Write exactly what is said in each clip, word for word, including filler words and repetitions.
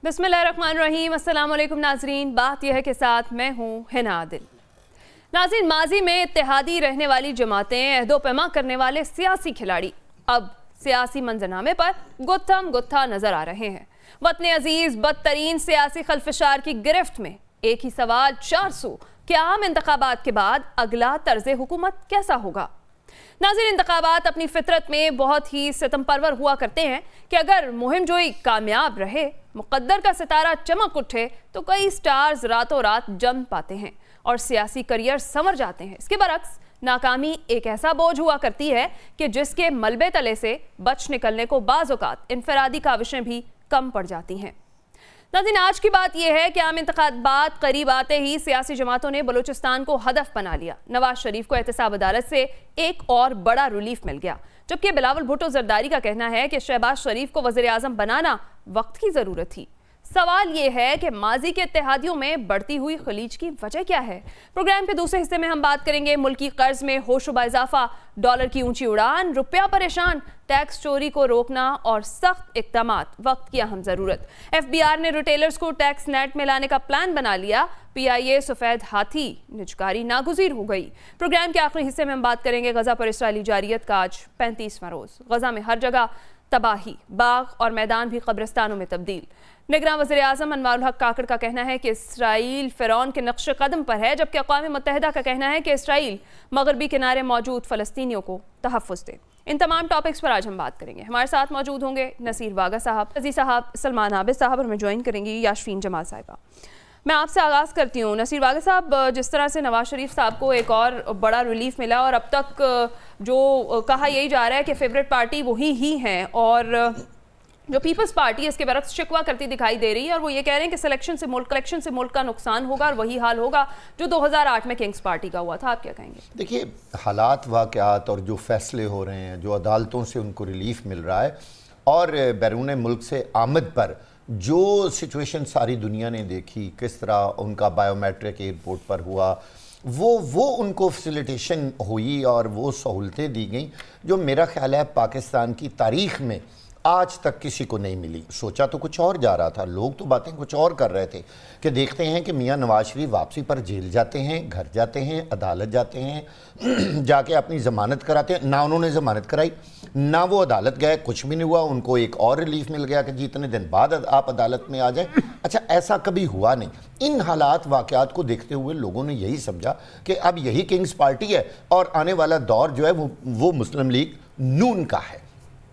बिस्मिल्लाहिर्रहमानिर्रहीम। अस्सलाम वालेकुम नाजरीन। बात यह है कि साथ मैं हूँ हिना आदिल। नाज़रीन, माजी में इत्तेहादी रहने वाली जमातें, अहदो पैमा करने वाले सियासी खिलाड़ी अब सियासी मंजरनामे पर गुत्थम गुत्था नजर आ रहे हैं। वतन अजीज बदतरीन सियासी खलफशार की गिरफ्त में। एक ही सवाल चार सौ कि आम इंतखाबात के बाद अगला तर्ज हुकूमत कैसा होगा। नाज़रीन, इंतखाबात अपनी फितरत में बहुत ही सितम परवर हुआ करते हैं कि अगर मुहिम जोई कामयाब रहे, मुक़द्दर का सितारा चमक उठे, तो कई स्टार्स रातों रात जम पाते हैं और सियासी करियर संवर जाते हैं। इसके बरक्स नाकामी एक ऐसा बोझ हुआ करती है कि जिसके मलबे तले से बच निकलने को बाज़ औक़ात इनफरादी काविशें भी कम पड़ जाती हैं। नाज़रीन, आज की बात यह है कि आम इंतखाबात करीब आते ही सियासी जमातों ने बलूचिस्तान को हदफ बना लिया। नवाज शरीफ को एहतसाब अदालत से एक और बड़ा रिलीफ मिल गया, जबकि बिलावल भुट्टो जरदारी का कहना है कि शहबाज शरीफ को वज़ीर आज़म बनाना वक्त की ज़रूरत थी। सवाल ये है कि माजी के इत्तेहादियों में बढ़ती हुई खलीज की वजह क्या है। प्रोग्राम के दूसरे हिस्से में हम बात करेंगे मुल्की कर्ज में होशुबा इजाफा, डॉलर की ऊंची उड़ान, रुपया परेशान, टैक्स चोरी को रोकना और सख्त इक़दामात वक्त की अहम ज़रूरत। एफ बी आर ने रिटेलर्स को टैक्स नेट में लाने का प्लान बना लिया। पी आई ए सफ़ेद हाथी निजकारी नागुज़ीर हो गई। प्रोग्राम के आखिरी हिस्से में हम बात करेंगे गज़ा पर इसराइली जारियत का आज पैंतीसवां रोज़। गज़ा में हर जगह तबाही, बाग और मैदान भी कब्रिस्तानों में तब्दील। निगरान वज़ीर आज़म अनवारुल हक काकड़ का कहना है कि इसराइल फ़िरौन के नक्श कदम पर है, जबकि अक़वाम मुत्तहिदा का कहना है कि इसराइल मगरबी किनारे मौजूद फ़लस्तीनियों को तहफ़्फ़ुज़ दे। इन तमाम टॉपिक्स पर आज हम बात करेंगे। हमारे साथ मौजूद होंगे नसीर वागा साहब, अजीज़ साहब, सलमान आबिद साहब और हमें ज्वाइन करेंगी याशफीन जमाल साहिबा। मैं आपसे आगाज़ करती हूँ। नसीर वागा साहब, जिस तरह से नवाज शरीफ साहब को एक और बड़ा रिलीफ मिला और अब तक जो कहा यही जा रहा है कि फेवरेट पार्टी वही ही हैं और जो पीपल्स पार्टी है इसके बरक्स शिकवा करती दिखाई दे रही है और वो ये कह रहे हैं कि सिलेक्शन से मुल्क कलेक्शन से मुल्क का नुकसान होगा और वही हाल होगा जो दो हज़ार आठ में किंग्स पार्टी का हुआ था। आप क्या कहेंगे? देखिए, हालात वाक़यात और जो फैसले हो रहे हैं, जो अदालतों से उनको रिलीफ मिल रहा है और बैरून मुल्क से आमद पर जो सिचुएशन सारी दुनिया ने देखी, किस तरह उनका बायोमेट्रिक एयरपोर्ट पर हुआ, वो वो उनको फैसिलिटेशन हुई और वो सहूलतें दी गई जो मेरा ख्याल है पाकिस्तान की तारीख़ में आज तक किसी को नहीं मिली। सोचा तो कुछ और जा रहा था, लोग तो बातें कुछ और कर रहे थे कि देखते हैं कि मियां नवाज शरीफ वापसी पर जेल जाते हैं, घर जाते हैं, अदालत जाते हैं, जाके अपनी ज़मानत कराते हैं। ना उन्होंने ज़मानत कराई, ना वो अदालत गए, कुछ भी नहीं हुआ। उनको एक और रिलीफ मिल गया कि जी इतने दिन बाद आप अदालत में आ जाए। अच्छा, ऐसा कभी हुआ नहीं। इन हालात वाक़यात को देखते हुए लोगों ने यही समझा कि अब यही किंग्स पार्टी है और आने वाला दौर जो है वो वो मुस्लिम लीग नून का है।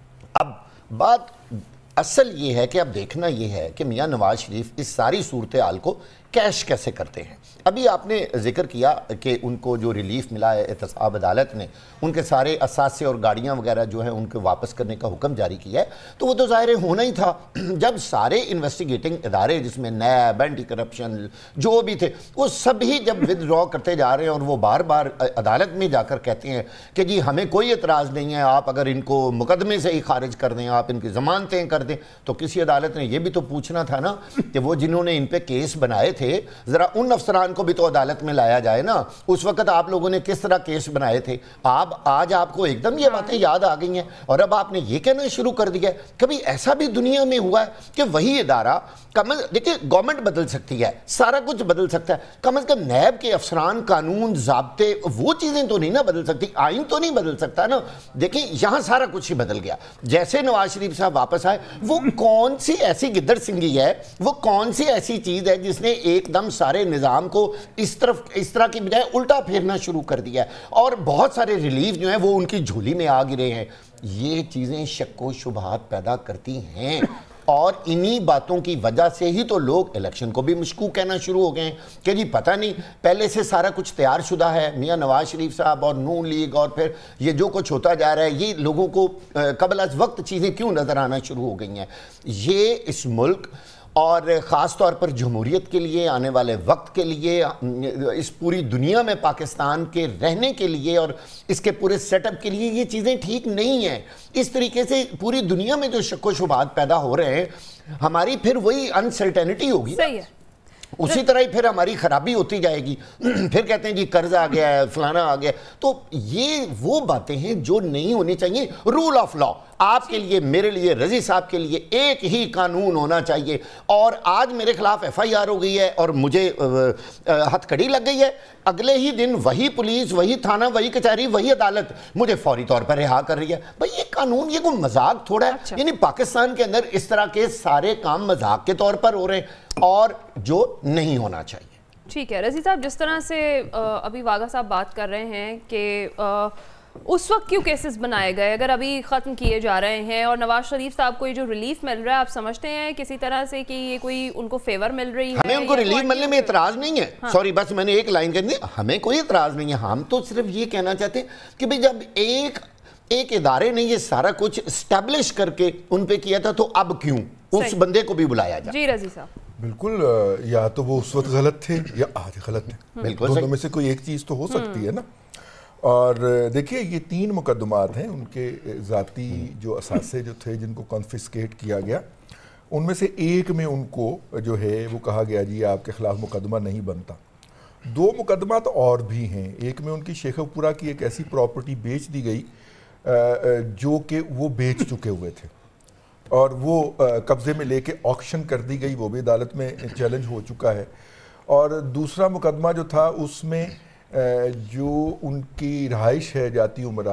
अब बात असल ये है कि अब देखना ये है कि मियां नवाज शरीफ इस सारी सूरत हाल को कैश कैसे करते हैं। अभी आपने जिक्र किया कि उनको जो रिलीफ मिला है एहतसाब अदालत ने, उनके सारे असासे और गाड़ियां वगैरह जो हैं उनको वापस करने का हुक्म जारी किया है, तो वो तो ज़ाहिर होना ही था। जब सारे इन्वेस्टिगेटिंग इदारे जिसमें नैब, एंटी करप्शन जो भी थे, वो सभी जब विदड्रॉ करते जा रहे हैं और वो बार बार अदालत में जाकर कहते हैं कि जी हमें कोई एतराज़ नहीं है, आप अगर इनको मुकदमे से ही खारिज कर दें, आप इनकी ज़मानतें कर दें, तो किसी अदालत ने यह भी तो पूछना था ना कि वो जिन्होंने इन पर केस बनाए थे, ज़रा उन अफसरान को भी तो अदालत में लाया जाए ना। उस वक्त आप लोगों ने किस तरह केस बनाए थे। आप आज आपको एकदम ये बातें याद आ गई हैं और अब आपने ये कहना शुरू कर दिया है। कभी ऐसा भी दुनिया में हुआ है कि वही इदारा कम, देखिए गवर्नमेंट बदल सकती है, सारा कुछ बदल सकता है, कम अज कम नैब के अफसरान, कानून, ज़ाब्ते, वो चीज़ें तो नहीं ना बदल सकती, आइन तो नहीं बदल सकता ना। देखिए यहाँ सारा कुछ ही बदल गया। जैसे नवाज शरीफ साहब वापस आए, वो कौन सी ऐसी गिद्दड़ सिंगी है, वो कौन सी ऐसी चीज़ है जिसने एकदम सारे निज़ाम को इस तरफ इस तरह की बजाय उल्टा फेरना शुरू कर दिया है और बहुत सारे रिलीफ जो हैं वो उनकी झोली में आ गिरे हैं। ये चीज़ें शक व शुबहात पैदा करती हैं और इन्हीं बातों की वजह से ही तो लोग इलेक्शन को भी मशकूक कहना शुरू हो गए हैं कि जी पता नहीं पहले से सारा कुछ तैयार शुदा है। मियां नवाज शरीफ साहब और नून लीग और फिर ये जो कुछ होता जा रहा है, ये लोगों को कबल अज़ वक्त चीज़ें क्यों नज़र आना शुरू हो गई हैं। ये इस मुल्क और ख़ास तौर पर जमहूरियत के लिए, आने वाले वक्त के लिए, इस पूरी दुनिया में पाकिस्तान के रहने के लिए और इसके पूरे सेटअप के लिए ये चीज़ें ठीक नहीं हैं। इस तरीके से पूरी दुनिया में जो शक व शुबहात पैदा हो रहे हैं, हमारी फिर वही अनसर्टेनिटी होगी। सही है। उसी तरह ही फिर हमारी खराबी होती जाएगी। फिर कहते हैं जी कर्ज आ गया है, फलाना आ गया। तो ये वो बातें हैं जो नहीं होनी चाहिए। रूल ऑफ लॉ आपके लिए, मेरे लिए, रजी साहब के लिए एक ही कानून होना चाहिए। और आज मेरे खिलाफ एफ आई आर हो गई है और मुझे हथकड़ी लग गई है, अगले ही दिन वही पुलिस, वही थाना, वही कचहरी, वही अदालत मुझे फौरी तौर पर रिहा कर रही है। भाई ये कानून, ये कोई मजाक थोड़ा है। अच्छा। यानी पाकिस्तान के अंदर इस तरह के सारे काम मजाक के तौर पर हो रहे हैं और जो नहीं होना चाहिए। ठीक है रजी साहब, जिस तरह से अभी वागा साहब बात कर रहे हैं कि उस वक्त क्यों केसेस बनाए गए अगर अभी ख़त्म किए जा रहे हैं, और नवाज शरीफ साहब को ये जो रिलीफ मिल रहा है, आप समझते हैं किसी तरह से कि ये कोई उनको फेवर मिल रही है? हमें उनको रिलीफ मिलने में इतराज़ नहीं है। हाँ। सॉरी, बस मैंने एक लाइन करनी, हमें कोई इतराज़ नहीं है। हम तो सिर्फ ये कहना चाहते हैं कि भाई जब एक एक इदारे ने ये सारा कुछ स्टैब्लिश करके उन पे किया था, तो अब क्यों उस बंदे को भी बुलाया जाए? जी रजी साहब, बिल्कुल, या तो वो उस वक्त गलत थे या आज गलत थे। बिल्कुल, दोनों में से कोई एक चीज़ तो हो सकती है ना। और देखिए ये तीन मुकदमात हैं, उनके ज़ाती जो असासे जो थे जिनको कॉन्फिस्केट किया गया, उनमें से एक में उनको जो है वो कहा गया जी आपके ख़िलाफ़ मुकदमा नहीं बनता। दो मुकदमा तो और भी हैं। एक में उनकी शेखपुरा की एक ऐसी प्रॉपर्टी बेच दी गई जो कि वो बेच चुके हुए थे और वो कब्ज़े में लेके ऑक्शन कर दी गई, वो भी अदालत में चैलेंज हो चुका है। और दूसरा मुकदमा जो था उसमें जो उनकी रहाइश है जाती उमरा,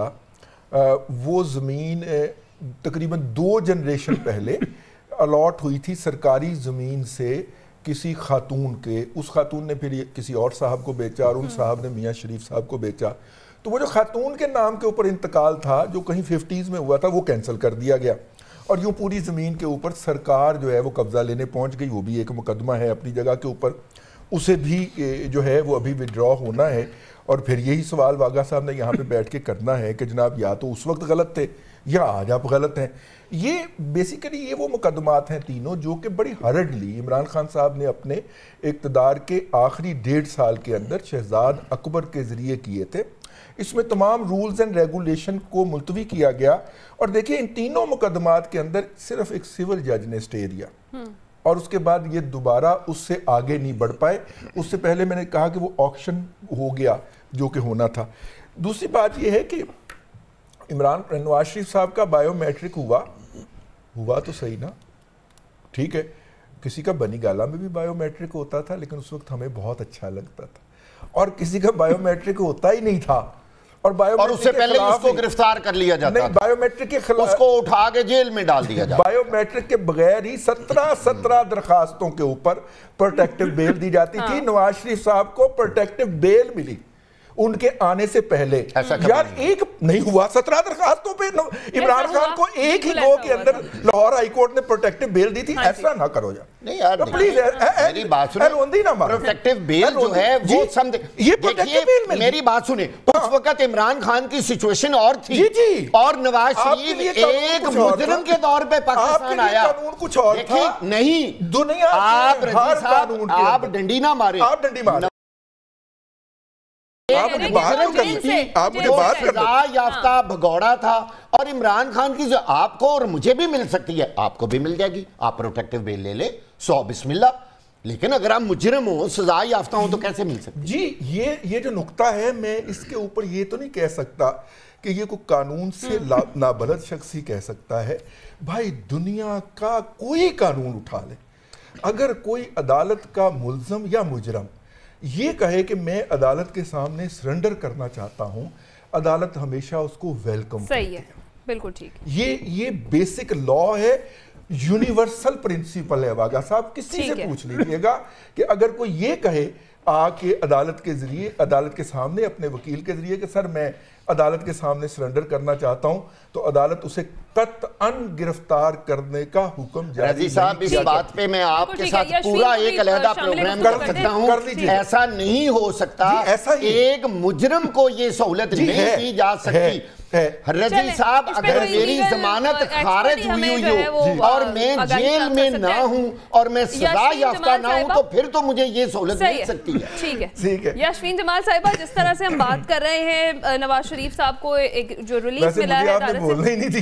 वो ज़मीन तकरीबन दो जनरेशन पहले अलॉट हुई थी सरकारी ज़मीन से किसी खातून के। उस खातून ने फिर किसी और साहब को बेचा और उन साहब ने मियाँ शरीफ साहब को बेचा। तो वो जो खातून के नाम के ऊपर इंतकाल था जो कहीं फिफ्टीज़ में हुआ था, वो कैंसिल कर दिया गया और यूँ पूरी ज़मीन के ऊपर सरकार जो है वो कब्ज़ा लेने पहुँच गई। वो भी एक मुकदमा है अपनी जगह के ऊपर, उसे भी जो है वो अभी विड्रॉ होना है। और फिर यही सवाल वागा साहब ने यहाँ पे बैठ के करना है कि जनाब या तो उस वक्त गलत थे या आज आप गलत हैं। ये बेसिकली ये वो मुकदमात हैं तीनों जो कि बड़ी हर्डली इमरान खान साहब ने अपने इक़्तिदार के आखिरी डेढ़ साल के अंदर शहजाद अकबर के ज़रिए किए थे। इसमें तमाम रूल्स एंड रेगुलेशन को मुलतवी किया गया। और देखिए इन तीनों मुकदमात के अंदर सिर्फ एक सिविल जज ने स्टे दिया और उसके बाद ये दोबारा उससे आगे नहीं बढ़ पाए। उससे पहले मैंने कहा कि वो ऑक्शन हो गया जो कि होना था। दूसरी बात ये है कि इमरान नवाज शरीफ साहब का बायोमेट्रिक हुआ हुआ तो सही ना, ठीक है, किसी का बनी गाला में भी बायोमेट्रिक होता था लेकिन उस वक्त हमें बहुत अच्छा लगता था, और किसी का बायोमेट्रिक होता ही नहीं था और और उससे पहले उसको गिरफ्तार कर लिया जाता नहीं, बायोमेट्रिक के खिलाफ उसको उठा के जेल में डाल दिया जाता। बायोमेट्रिक के बगैर ही सत्रह सत्रह दरखास्तों के ऊपर प्रोटेक्टिव बेल दी जाती थी। नवाज शरीफ साहब को प्रोटेक्टिव बेल मिली उनके आने से पहले। यार एक नहीं हुआ, सत्रह दरखास्तों पे इमरान खान को एक ही गो के अंदर लाहौर हाई कोर्ट ने प्रोटेक्टिव बेल दी थी। ऐसा ना करो यार, नहीं यार, तो प्लीज मेरी बात सुनिए, रोंदी ना मारो। प्रोटेक्टिव बेल जो है वो समझे, ये प्रोटेक्टिव बेल मिली। मेरी बात सुने, उस वक्त इमरान खान की सिचुएशन और थी जी जी, और नवाज शरीफ एक मुजरिम के तौर पे पाकिस्तान आया। कानून कुछ और था नहीं, दुनिया आप रजी साहब आप डंडी ना मारे, आप डंडी मारे, आप मुझे बात आप मुझे बात सजा याफ्ता भगौड़ा था। और इमरान खान की जो आपको और मुझे भी मिल सकती है आपको भी मिल जाएगी, आप प्रोटेक्टिव बेल ले ले, सौ बिस्मिल्लाह। लेकिन अगर आप मुजरिम हो, सजा याफ्ता हो, तो कैसे मिल सकती जी? ये ये जो नुक्ता है, मैं इसके ऊपर ये तो नहीं कह सकता कि ये कोई कानून से नाबलद शख्स ही कह सकता है। भाई दुनिया का कोई कानून उठा ले, अगर कोई अदालत का मुल्ज़म या मुजरम ये कहे कि मैं अदालत के सामने सरेंडर करना चाहता हूं, अदालत हमेशा उसको वेलकम सही है, बिल्कुल ठीक। ये ये बेसिक लॉ है, यूनिवर्सल प्रिंसिपल है। वागा साहब किसी से पूछ लीजिएगा कि अगर कोई ये कहे आके अदालत के जरिए, अदालत के सामने अपने वकील के जरिए कि सर मैं अदालत के सामने सरेंडर करना चाहता हूं, तो अदालत उसे कतअन गिरफ्तार करने का हुक्म जारी रजी साहब, इस बात पे मैं आपके साथ पूरा एक अलहदा प्रोग्राम कर सकता हूं। ऐसा नहीं हो सकता, ऐसा एक मुजरिम को ये सहूलत नहीं की जा सकती। रजी साहब, अगर मेरी जमानत खारिज हुई हुई हो और मैं जेल में ना हूं और मैं सजा याफ्ता ना हूं, तो फिर तो मुझे ये सहूलत मिल सकती है। ठीक है, ठीक है। यास्मीन जमाल साहिबा, जिस तरह से हम बात कर रहे हैं नवाज शरीफ साहब को एक जो रिलीफ मिला है, आपने बोलना ही नहीं दिया तो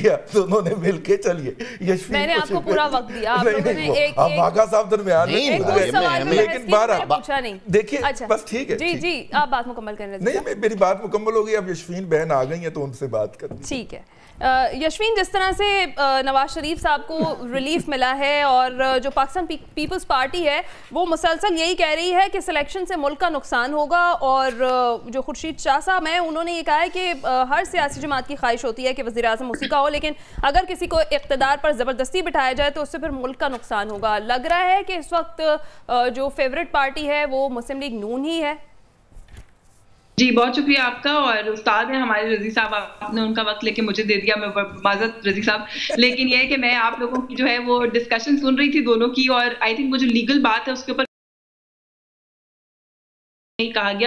दोनों ने मिल के چلیے یشفین میں نے آپ کو پورا وقت دیا آپ لوگوں نے ایک آپ واقعہ صاحب درمیان میں لیکن بارہ پوچھا نہیں دیکھیے بس ٹھیک ہے جی جی آپ بات مکمل کریں نہیں میری بات مکمل ہو گئی اب یشفین بہن آ گئی ہیں تو ان سے بات کریں ٹھیک ہے یشفین جس طرح سے نواز شریف صاحب کو ریلیف ملا ہے اور جو پاکستان پیپلز پارٹی ہے وہ مسلسل یہی کہہ رہی ہے کہ سلیکشن سے ملک کا نقصان ہوگا اور جو خورشید شاہ صاحب ہیں انہوں نے یہ کہا ہے کہ ہر سیاسی جماعت کی خواہش ہوتی ہے کہ وزیر اعظم اسی کا ہو لیکن اگر کسی کو اقتدار پر زبردستی بٹھایا جائے تو اس سے پھر ملک کا نقصان ہوگا. لگ رہا ہے کہ اس وقت جو فیورٹ پارٹی ہے وہ مسلم لیگ نون ہی ہے. جی بہت شکریہ آپ کا اور استاد ہیں ہمارے رضی صاحب آپ نے ان کا وقت لے کے مجھے دے دیا میں معذرت رضی صاحب لیکن یہ ہے کہ میں آپ لوگوں کی جو ہے وہ ڈسکشن سن رہی تھی دونوں کی اور آئی تھنک وہ جو لیگل بات ہے اس کے اوپر نہیں کہا گیا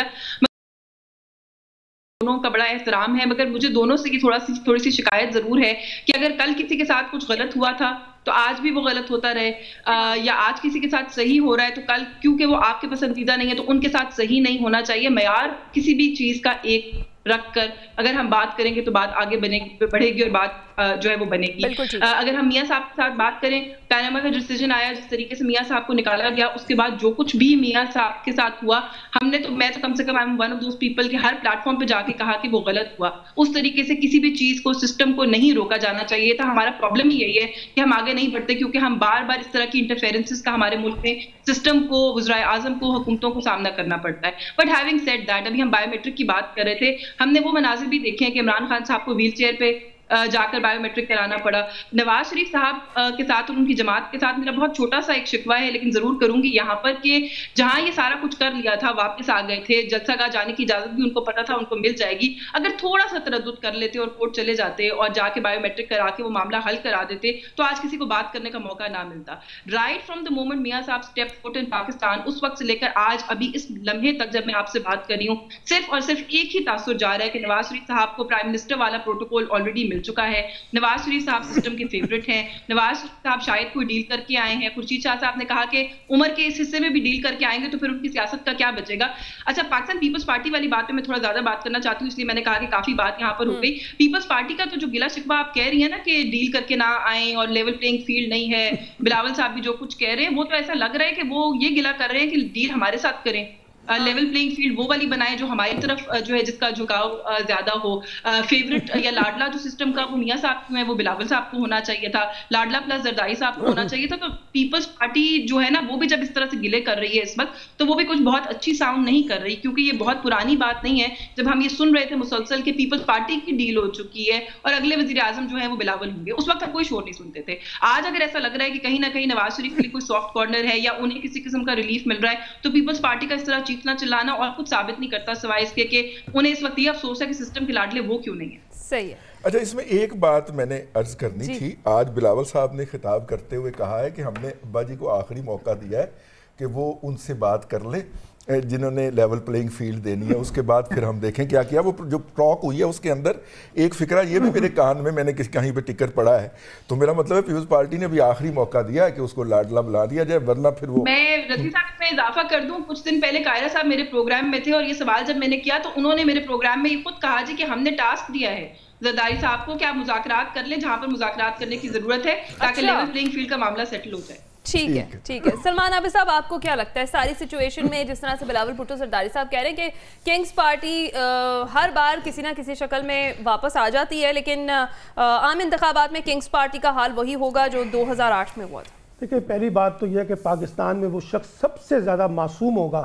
دونوں کا بڑا احترام ہے مگر مجھے دونوں سے تھوڑا سی تھوڑی سی شکایت ضرور ہے کہ اگر کل کسی کے ساتھ کچھ غلط ہوا تھا تو آج بھی وہ غلط ہوتا رہے یا آج کسی کے ساتھ صحیح ہو رہا ہے تو کل کیونکہ وہ آپ کے پسندیدہ نہیں ہے تو ان کے ساتھ صحیح نہیں ہونا چاہیے. معیار کسی بھی چیز کا ایک رکھ کر اگر ہم بات کریں گے تو بات آگے بنے بڑھے گی اور بات جو ہے وہ بنے گی. اگر ہم میاں صاحب کے ساتھ بات کریں پیناما کا ڈیسیجن آیا جس طریقے سے میاں صاحب کو نکالا گیا اس کے بعد جو کچھ بھی میاں صاحب کے ساتھ ہوا ہم نے تو میں تو کم سے کم ون آف دوز پیپل کے ہر پلیٹ فارم پہ جا کے کہا کہ وہ غلط ہوا. اس طریقے سے کسی بھی چیز کو سسٹم کو نہیں روکا جانا چاہیے تھا. ہمارا پرابلم ہی یہی ہے کہ ہم آگے نہیں بڑھتے کیونکہ ہم بار بار اس طرح کی انٹرفیرنسز کا ہمارے ملک میں سسٹم کو وزرائے اعظم کو حکومتوں کو سامنا کرنا پڑتا ہے. بٹ ہیونگ سیڈ دیٹ ابھی ہم بایو میٹرک کی بات کر رہے تھے ہم نے وہ مناظر بھی دیکھے ہیں کہ عمران خان صاحب کو ویل چیئر پہ جا کر بایو میٹرک کرانا پڑا. نواز شریف صاحب کے ساتھ اور ان کی جماعت کے ساتھ میرا بہت چھوٹا سا ایک شکوہ ہے لیکن ضرور کروں گی یہاں پر کہ جہاں یہ سارا کچھ کر لیا تھا واپس آ گئے تھے جلسہ گاہ جانے کی اجازت بھی ان کو پتا تھا ان کو مل جائے گی. اگر تھوڑا سا تردد کر لیتے اور کورٹ چلے جاتے اور جا کے بایو میٹرک کرا کے وہ معاملہ حل کرا دیتے تو آج کسی کو بات کرنے کا موقع نہ ملتا. Right from the moment Mian صاحب اسٹیپ فٹ ان پاکستان اس وقت سے لے کر آج ابھی اس لمحے تک جب میں آپ سے بات کر رہی ہوں صرف اور صرف ایک ہی تاثر جا رہا ہے کہ نواز شریف صاحب کو پرائم منسٹر والا پروٹوکول آلریڈی مل چکا ہے. نواز شریف صاحب سسٹم کے فیورٹ ہیں. نواز شریف صاحب شاید کوئی ڈیل کر کے آئے ہیں. خورشید شاہ صاحب نے کہا کہ عمر کے اس حصے میں بھی ڈیل کر کے آئیں گے تو پھر ان کی سیاست کا کیا بچے گا. اچھا پاکستان پیپلز پارٹی والی بات پہ میں تھوڑا زیادہ بات کرنا چاہتی ہوں اس لیے میں نے کہا کہ کافی بات یہاں پر ہو گئی. پیپلز پارٹی کا تو جو گلا شکوہ آپ کہہ رہی ہیں نا کہ ڈیل کر کے نہ آئیں اور لیول پلینگ فیلڈ نہیں ہے بلاول صاحب بھی جو کچھ کہہ رہے ہیں وہ تو ایسا لگ رہا ہے کہ وہ یہ گلا کر رہے ہیں کہ ڈیل ہمارے ساتھ کریں لیول پلینگ فیلڈ وہ والی بنائے جو ہماری طرف جو ہے جس کا جھکاؤ زیادہ ہو. فیورٹ یا لاڈلا جو سسٹم کا وہ میاں صاحب ہے وہ بلاول صاحب کو ہونا چاہیے تھا. لاڈلا پلس زرداری صاحب کو ہونا چاہیے تھا. تو پیپلز پارٹی جو ہے نا وہ بھی جب اس طرح سے گلے کر رہی ہے اس وقت تو وہ بھی کچھ بہت اچھی ساؤنڈ نہیں کر رہی کیونکہ یہ بہت پرانی بات نہیں ہے جب ہم یہ سن رہے تھے مسلسل کہ پیپلز پارٹی کی ڈیل ہو چکی ہے اور اگلے وزیر اعظم جو ہے وہ بلاول ہوں گے. اس وقت ہم کوئی شور نہیں سنتے تھے. آج اگر ایسا لگ رہا ہے کہ کہیں نہ کہیں نواز شریف کے لیے کوئی سافٹ کارنر ہے یا انہیں کسی قسم کا ریلیف مل رہا ہے تو پیپلز پارٹی کا اس طرح چیخنا چلانا اور کچھ ثابت نہیں کرتا سوائے اس کے کہ انہیں اس وقت یہ افسوس ہے کہ سسٹم کے لاڈلے وہ کیوں نہیں ہے. صحیح ہے. اچھا اس میں ایک بات میں نے عرض کرنی تھی. آج بلاول صاحب نے خطاب کرتے ہوئے کہا ہے کہ ہم نے ابا جی کو آخری موقع دیا ہے کہ وہ ان سے بات کر لے جنہوں نے لیول پلینگ فیلڈ دینی ہے اس کے بعد پھر ہم دیکھیں کیا کیا. وہ جو ٹاک ہوئی ہے اس کے اندر ایک فکرہ یہ بھی میرے کان میں میں نے کہیں پہ ٹکر پڑا ہے تو میرا مطلب ہے پیپلز پارٹی نے بھی آخری موقع دیا ہے کہ اس کو لاڈلا بلا دیا جائے ورنہ پھر وہ. میں رضی صاحب میں اضافہ کر دوں کچھ دن پہلے قائرہ صاحب میرے پروگرام میں تھے اور یہ سوال جب میں نے کیا تو انہوں نے میرے پروگرام میں یہ خود کہا جی کہ ہم نے ٹاسک دیا ہے زرداری صاحب کو کہ آپ مذاکرات کر لیں جہاں پر مذاکرات کرنے کی ضرورت ہے تاکہ لیول پلینگ فیلڈ کا معاملہ سیٹل ہو جائے. ٹھیک ہے ٹھیک ہے. سلمان عابد صاحب آپ کو کیا لگتا ہے ساری سچویشن میں جس طرح سے بلاول بھٹو زرداری صاحب کہہ رہے ہیں کہ کنگز پارٹی ہر بار کسی نہ کسی شکل میں واپس آ جاتی ہے لیکن عام انتخابات میں کنگز پارٹی کا حال وہی ہوگا جو دو ہزار آٹھ میں ہوا تھا؟ دیکھیں پہلی بات تو یہ ہے کہ پاکستان میں وہ شخص سب سے زیادہ معصوم ہوگا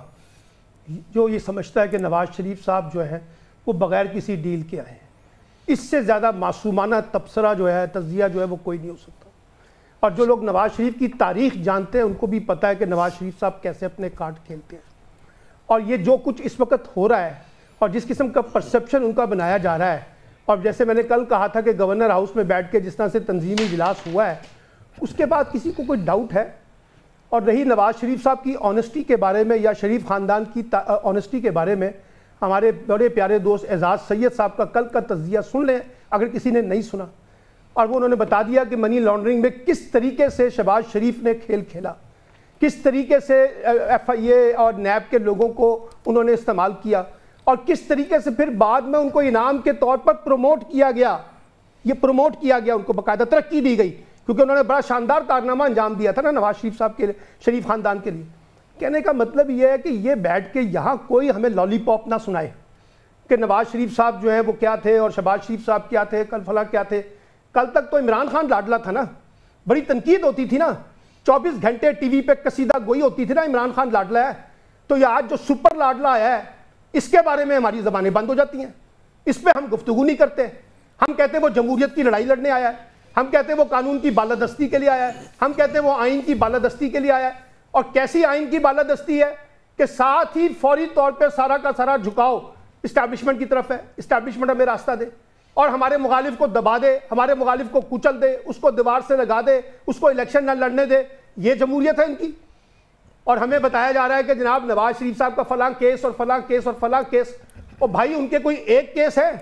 جو یہ سمجھتا ہے کہ نواز شریف صاحب جو ہیں وہ بغیر کسی ڈیل کے آئے ہیں. اس سے زیادہ معصومانہ تبصرہ جو ہے تجزیہ جو ہے وہ کوئی نہیں ہو سکتا. اور جو لوگ نواز شریف کی تاریخ جانتے ہیں ان کو بھی پتہ ہے کہ نواز شریف صاحب کیسے اپنے کارڈ کھیلتے ہیں. اور یہ جو کچھ اس وقت ہو رہا ہے اور جس قسم کا پرسیپشن ان کا بنایا جا رہا ہے اور جیسے میں نے کل کہا تھا کہ گورنر ہاؤس میں بیٹھ کے جس طرح سے تنظیمی اجلاس ہوا ہے اس کے بعد کسی کو کوئی ڈاؤٹ ہے. اور رہی نواز شریف صاحب کی آنیسٹی کے بارے میں یا شریف خاندان کی آنیسٹی کے بارے میں ہمارے بڑے پیارے دوست اعزاز سید صاحب کا کل کا تجزیہ سن لیں اگر کسی نے نہیں سنا. اور وہ انہوں نے بتا دیا کہ منی لانڈرنگ میں کس طریقے سے شہباز شریف نے کھیل کھیلا, کس طریقے سے ایف آئی اے اور نیب کے لوگوں کو انہوں نے استعمال کیا اور کس طریقے سے پھر بعد میں ان کو انعام کے طور پر پروموٹ کیا گیا. یہ پروموٹ کیا گیا, ان کو باقاعدہ ترقی دی گئی, کیونکہ انہوں نے بڑا شاندار کارنامہ انجام دیا تھا نا نواز شریف صاحب کے شریف خاندان کے لیے. کہنے کا مطلب یہ ہے کہ یہ بیٹھ کے یہاں کوئی ہمیں لالی پاپ نہ سنائے کہ نواز شریف صاحب جو ہیں وہ کیا تھے اور شہباز شریف صاحب کیا تھے, کل فلاں کیا تھے. کل تک تو عمران خان لاڈلا تھا نا, بڑی تنقید ہوتی تھی نا, چوبیس گھنٹے ٹی وی پہ قصیدہ گوئی ہوتی تھی نا عمران خان لاڈلا ہے. تو یہ آج جو سپر لاڈلا ہے اس کے بارے میں ہماری زبانیں بند ہو جاتی ہیں, اس پہ ہم گفتگو نہیں کرتے. ہم کہتے ہیں وہ جمہوریت کی لڑائی لڑنے آیا ہے, ہم کہتے ہیں وہ قانون کی بالادستی کے لیے آیا ہے, ہم کہتے ہیں وہ آئین کی بالادستی کے لیے آیا ہے. اور کیسی آئین کی بالادستی ہے کہ ساتھ ہی فوری طور پہ سارا کا سارا جھکاؤ اسٹیبلشمنٹ کی طرف ہے, اسٹیبلشمنٹ ہمیں راستہ دے اور ہمارے مخالف کو دبا دے, ہمارے مخالف کو کچل دے, اس کو دیوار سے لگا دے, اس کو الیکشن نہ لڑنے دے. یہ جمہوریت ہے ان کی. اور ہمیں بتایا جا رہا ہے کہ جناب نواز شریف صاحب کا فلاں کیس اور فلاں کیس اور فلاں کیس. اور بھائی ان کے کوئی ایک کیس ہے؟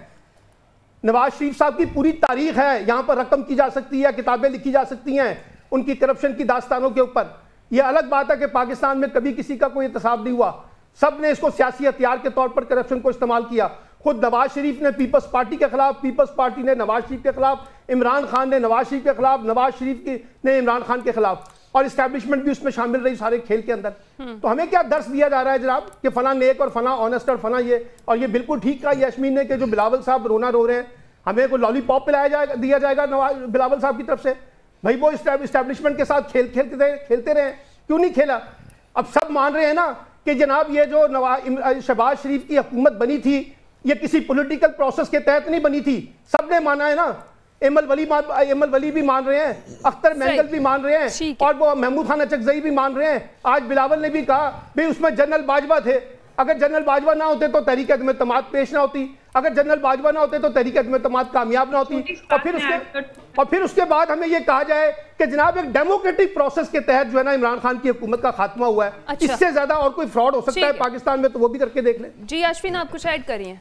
نواز شریف صاحب کی پوری تاریخ ہے, یہاں پر رقم کی جا سکتی ہے, کتابیں لکھی جا سکتی ہیں ان کی کرپشن کی داستانوں کے اوپر. یہ الگ بات ہے کہ پاکستان میں کبھی کسی کا کوئی احتساب نہیں ہوا, سب نے اس کو سیاسی ہتھیار کے طور پر کرپشن کو استعمال کیا. خود نواز شریف نے پیپلز پارٹی کے خلاف, پیپلز پارٹی نے نواز شریف کے خلاف, عمران خان نے نواز شریف کے خلاف, نواز شریف نے عمران خان کے خلاف, اور اسٹیبلشمنٹ بھی اس میں شامل رہی سارے کھیل کے اندر. تو ہمیں کیا درس دیا جا رہا ہے جناب کہ فلاں نیک اور فلاں آنیسٹ اور فلاں یہ, اور یہ بالکل ٹھیک کہا یاسمین نے کہ جو بلاول صاحب رونا رو رہے ہیں, ہمیں کوئی لالی پاپ پلایا جائے گا, دیا جائے گا نواز بلاول صاحب کی طرف سے؟ بھائی وہ اسٹیبلشمنٹ کے ساتھ کھیل کھیلتے کھیلتے رہے, کیوں نہیں کھیلا؟ اب سب مان رہے ہیں نا کہ جناب یہ جو شہباز شریف کی حکومت بنی تھی یہ کسی پولیٹیکل پروسیس کے تحت نہیں بنی تھی, سب نے مانا ہے نا. ایمل ولی ایمل ولی بھی مان رہے ہیں, اختر مینگل بھی مان رہے ہیں, اور وہ محمود خان اچکزئی بھی مان رہے ہیں. آج بلاول نے بھی کہا بھئی اس میں جنرل باجوہ تھے, اگر جنرل باجوہ نہ ہوتے تو تحریک عدم اعتماد پیش نہ ہوتی, اگر جنرل باجوہ نہ ہوتے تو تحریک عدم اعتماد کامیاب نہ ہوتی. اور پھر اس کے اور پھر اس کے بعد ہمیں یہ کہا جائے کہ جناب ایک ڈیموکریٹک پروسیس کے تحت جو ہے نا عمران خان کی حکومت کا خاتمہ ہوا ہے. اس سے زیادہ اور کوئی فراڈ ہو سکتا ہے پاکستان میں تو وہ بھی کر کے دیکھ لیں. جی یاسمین آپ کچھ ایڈ کریے.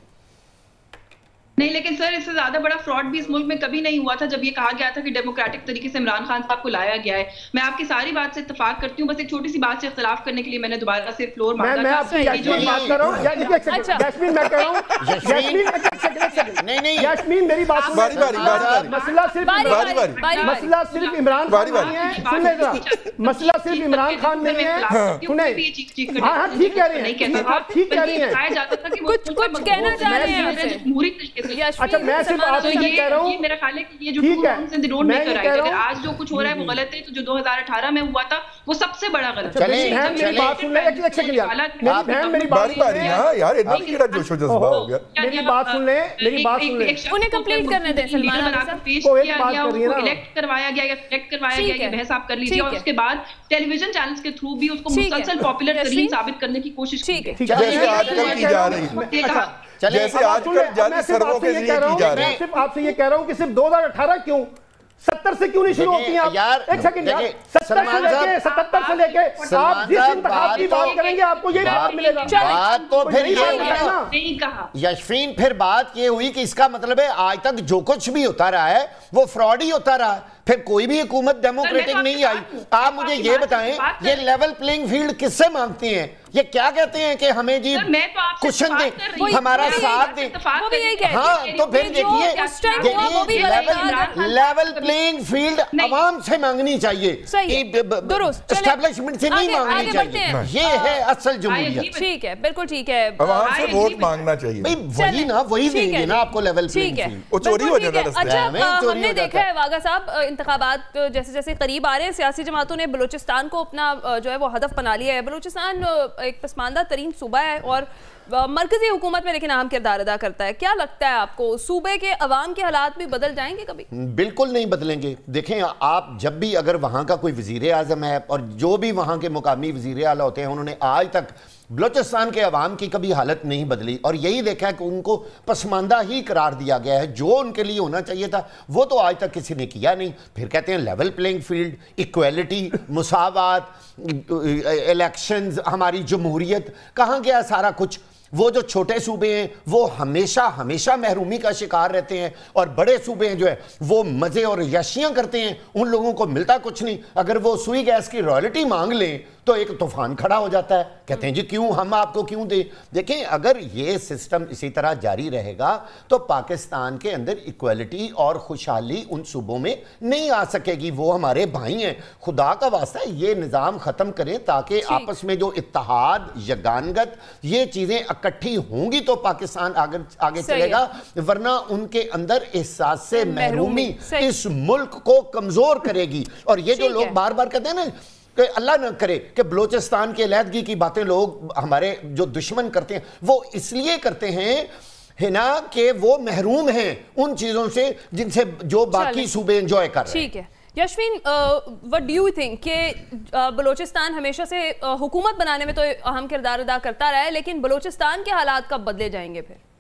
نہیں, لیکن سر اس سے زیادہ بڑا فراڈ بھی اس ملک میں کبھی نہیں ہوا تھا جب یہ کہا گیا تھا کہ ڈیموکریٹک طریقے سے عمران خان صاحب کو لایا گیا ہے. میں آپ کی ساری بات سے اتفاق کرتی ہوں, بس ایک چھوٹی سی بات سے اختلاف کرنے کے لیے میں نے دوبارہ سے فلور مانگا تھا. میں آپ کی یاسمین بات کر رہا ہوں, یاسمین میں کہہ رہا ہوں, یاسمین یاسمین میری بات سنیں. مسئلہ صرف مسئلہ صرف عمران خان نہیں ہے, سنیں ذرا, مسئلہ صرف عمران خان نہیں ہے, سنیں. ہاں ہاں ٹھیک کہہ رہے ہیں, آپ ٹھیک کہہ رہی ہیں, کچھ کچھ کہنا چاہ رہے ہیں. اچھا میں صرف آپ سے یہ کہہ رہا ہوں, میرا خیال ہے کہ یہ جو میں کر رہا ہے آج جو کچھ ہو رہا ہے وہ غلط ہے, تو جو دو ہزار اٹھارہ میں ہوا تھا وہ سب سے بڑا غلط ہے. میری بات سن لیں, ایک سیکنڈ یار, میری بات سن لیں یار, اتنا کیڑا جوش و جذبہ ہو گیا. میری بات سن لیں, میری بات سن لیں, انہیں کمپلیٹ کرنے دیں. سلمان بنا کر پیش کیا گیا, اس کو الیکٹ کروایا گیا یا سلیکٹ کروایا گیا, یہ بحث آپ کر لیجیے. اور اس کے بعد ٹیلی ویژن چینلز کے تھرو بھی اس کو مسلسل پاپولر ترین ثابت کرنے کی کوشش کی گئی, جیسے آج کل کی جا رہی ہے, جیسے آج کل جعلی سروں کے ذریعے کی جا رہی ہے. میں صرف آپ سے یہ کہہ رہا ہوں کہ صرف دو ہزار اٹھارہ کیوں, ستر سے کیوں نہیں شروع ہوتی ہیں آپ؟ ایک سیکنڈ یار, ستر سے لے کے ستتر سے لے کے آپ جس انتخاب کی بات کریں گے آپ کو یہ جواب ملے گا. بات تو پھر یہ ہوئی نا نہیں کہا یاسمین, پھر بات یہ ہوئی کہ اس کا مطلب ہے آج تک جو کچھ بھی ہوتا رہا ہے وہ فراڈ ہی ہوتا رہا ہے, پھر کوئی بھی حکومت ڈیموکریٹک نہیں آئی. آپ مجھے یہ بتائیں یہ لیول پلینگ فیلڈ کس سے مانگتی ہیں؟ یہ کیا کہتے ہیں کہ ہمیں جی کشن دیں, ہمارا ساتھ دیں. ہاں تو پھر دیکھیے لیول پلینگ فیلڈ عوام سے مانگنی چاہیے, اسٹیبلشمنٹ سے نہیں مانگنی چاہیے. یہ ہے اصل جمہوریت. ٹھیک ہے, بالکل ٹھیک ہے, عوام سے ووٹ مانگنا چاہیے. وہی نا, وہی دیں گے نا آپ کو لیول پلینگ فیلڈ. وہ چوری ہو جاتا ہے. اچھا ہم نے دیکھا ہے واغا صاحب, انتخابات جیسے جیسے قریب آ رہے ہیں سیاسی جماعتوں نے بلوچستان کو اپنا جو ہے وہ ہدف بنا لیا ہے. بلوچستان ایک پسماندہ ترین صوبہ ہے اور مرکزی حکومت میں لیکن اہم کردار ادا کرتا ہے. کیا لگتا ہے آپ کو صوبے کے عوام کے حالات بھی بدل جائیں گے کبھی؟ بالکل نہیں بدلیں گے. دیکھیں آپ جب بھی اگر وہاں کا کوئی وزیر اعظم ہے اور جو بھی وہاں کے مقامی وزیر اعلیٰ ہوتے ہیں, انہوں نے آج تک بلوچستان کے عوام کی کبھی حالت نہیں بدلی, اور یہی دیکھا ہے کہ ان کو پسماندہ ہی قرار دیا گیا ہے. جو ان کے لیے ہونا چاہیے تھا وہ تو آج تک کسی نے کیا نہیں. پھر کہتے ہیں لیول پلینگ فیلڈ, ایکویلٹی, مساوات, الیکشنز, ہماری جمہوریت, کہاں گیا سارا کچھ؟ وہ جو چھوٹے صوبے ہیں وہ ہمیشہ ہمیشہ محرومی کا شکار رہتے ہیں، اور بڑے صوبے ہیں جو ہے وہ مزے اور یشیاں کرتے ہیں، ان لوگوں کو ملتا کچھ نہیں۔ اگر وہ سوئی گیس کی رائلٹی مانگ لیں تو ایک طوفان کھڑا ہو جاتا ہے، کہتے ہیں جی کیوں ہم آپ کو کیوں دیں۔ دیکھیں اگر یہ سسٹم اسی طرح جاری رہے گا تو پاکستان کے اندر ایکویلٹی اور خوشحالی ان صوبوں میں نہیں آ سکے گی۔ وہ ہمارے بھائی ہیں، خدا کا واسطہ ہے یہ نظام ختم کریں تاکہ آپس میں جو اتحاد یگانگت یہ چیزیں اکٹھی ہوں گی تو پاکستان آگے چلے گا، ورنہ ان کے اندر احساس سے محرومی اس ملک کو کمزور کرے گی۔ اور یہ جو لوگ بار بار کہتے ہیں نا کہ اللہ نہ کرے کہ بلوچستان کے علیحدگی کی باتیں لوگ ہمارے جو دشمن کرتے ہیں، وہ اس لیے کرتے ہیں ہے نا کہ وہ محروم ہیں ان چیزوں سے جن سے جو باقی صوبے انجوائے کر رہے ہیں۔ ٹھیک ہے یشوین، وٹ ڈو یو تھنک کہ بلوچستان ہمیشہ سے حکومت بنانے میں تو اہم کردار ادا کرتا رہا ہے، لیکن بلوچستان کے حالات کب بدلے جائیں گے پھر؟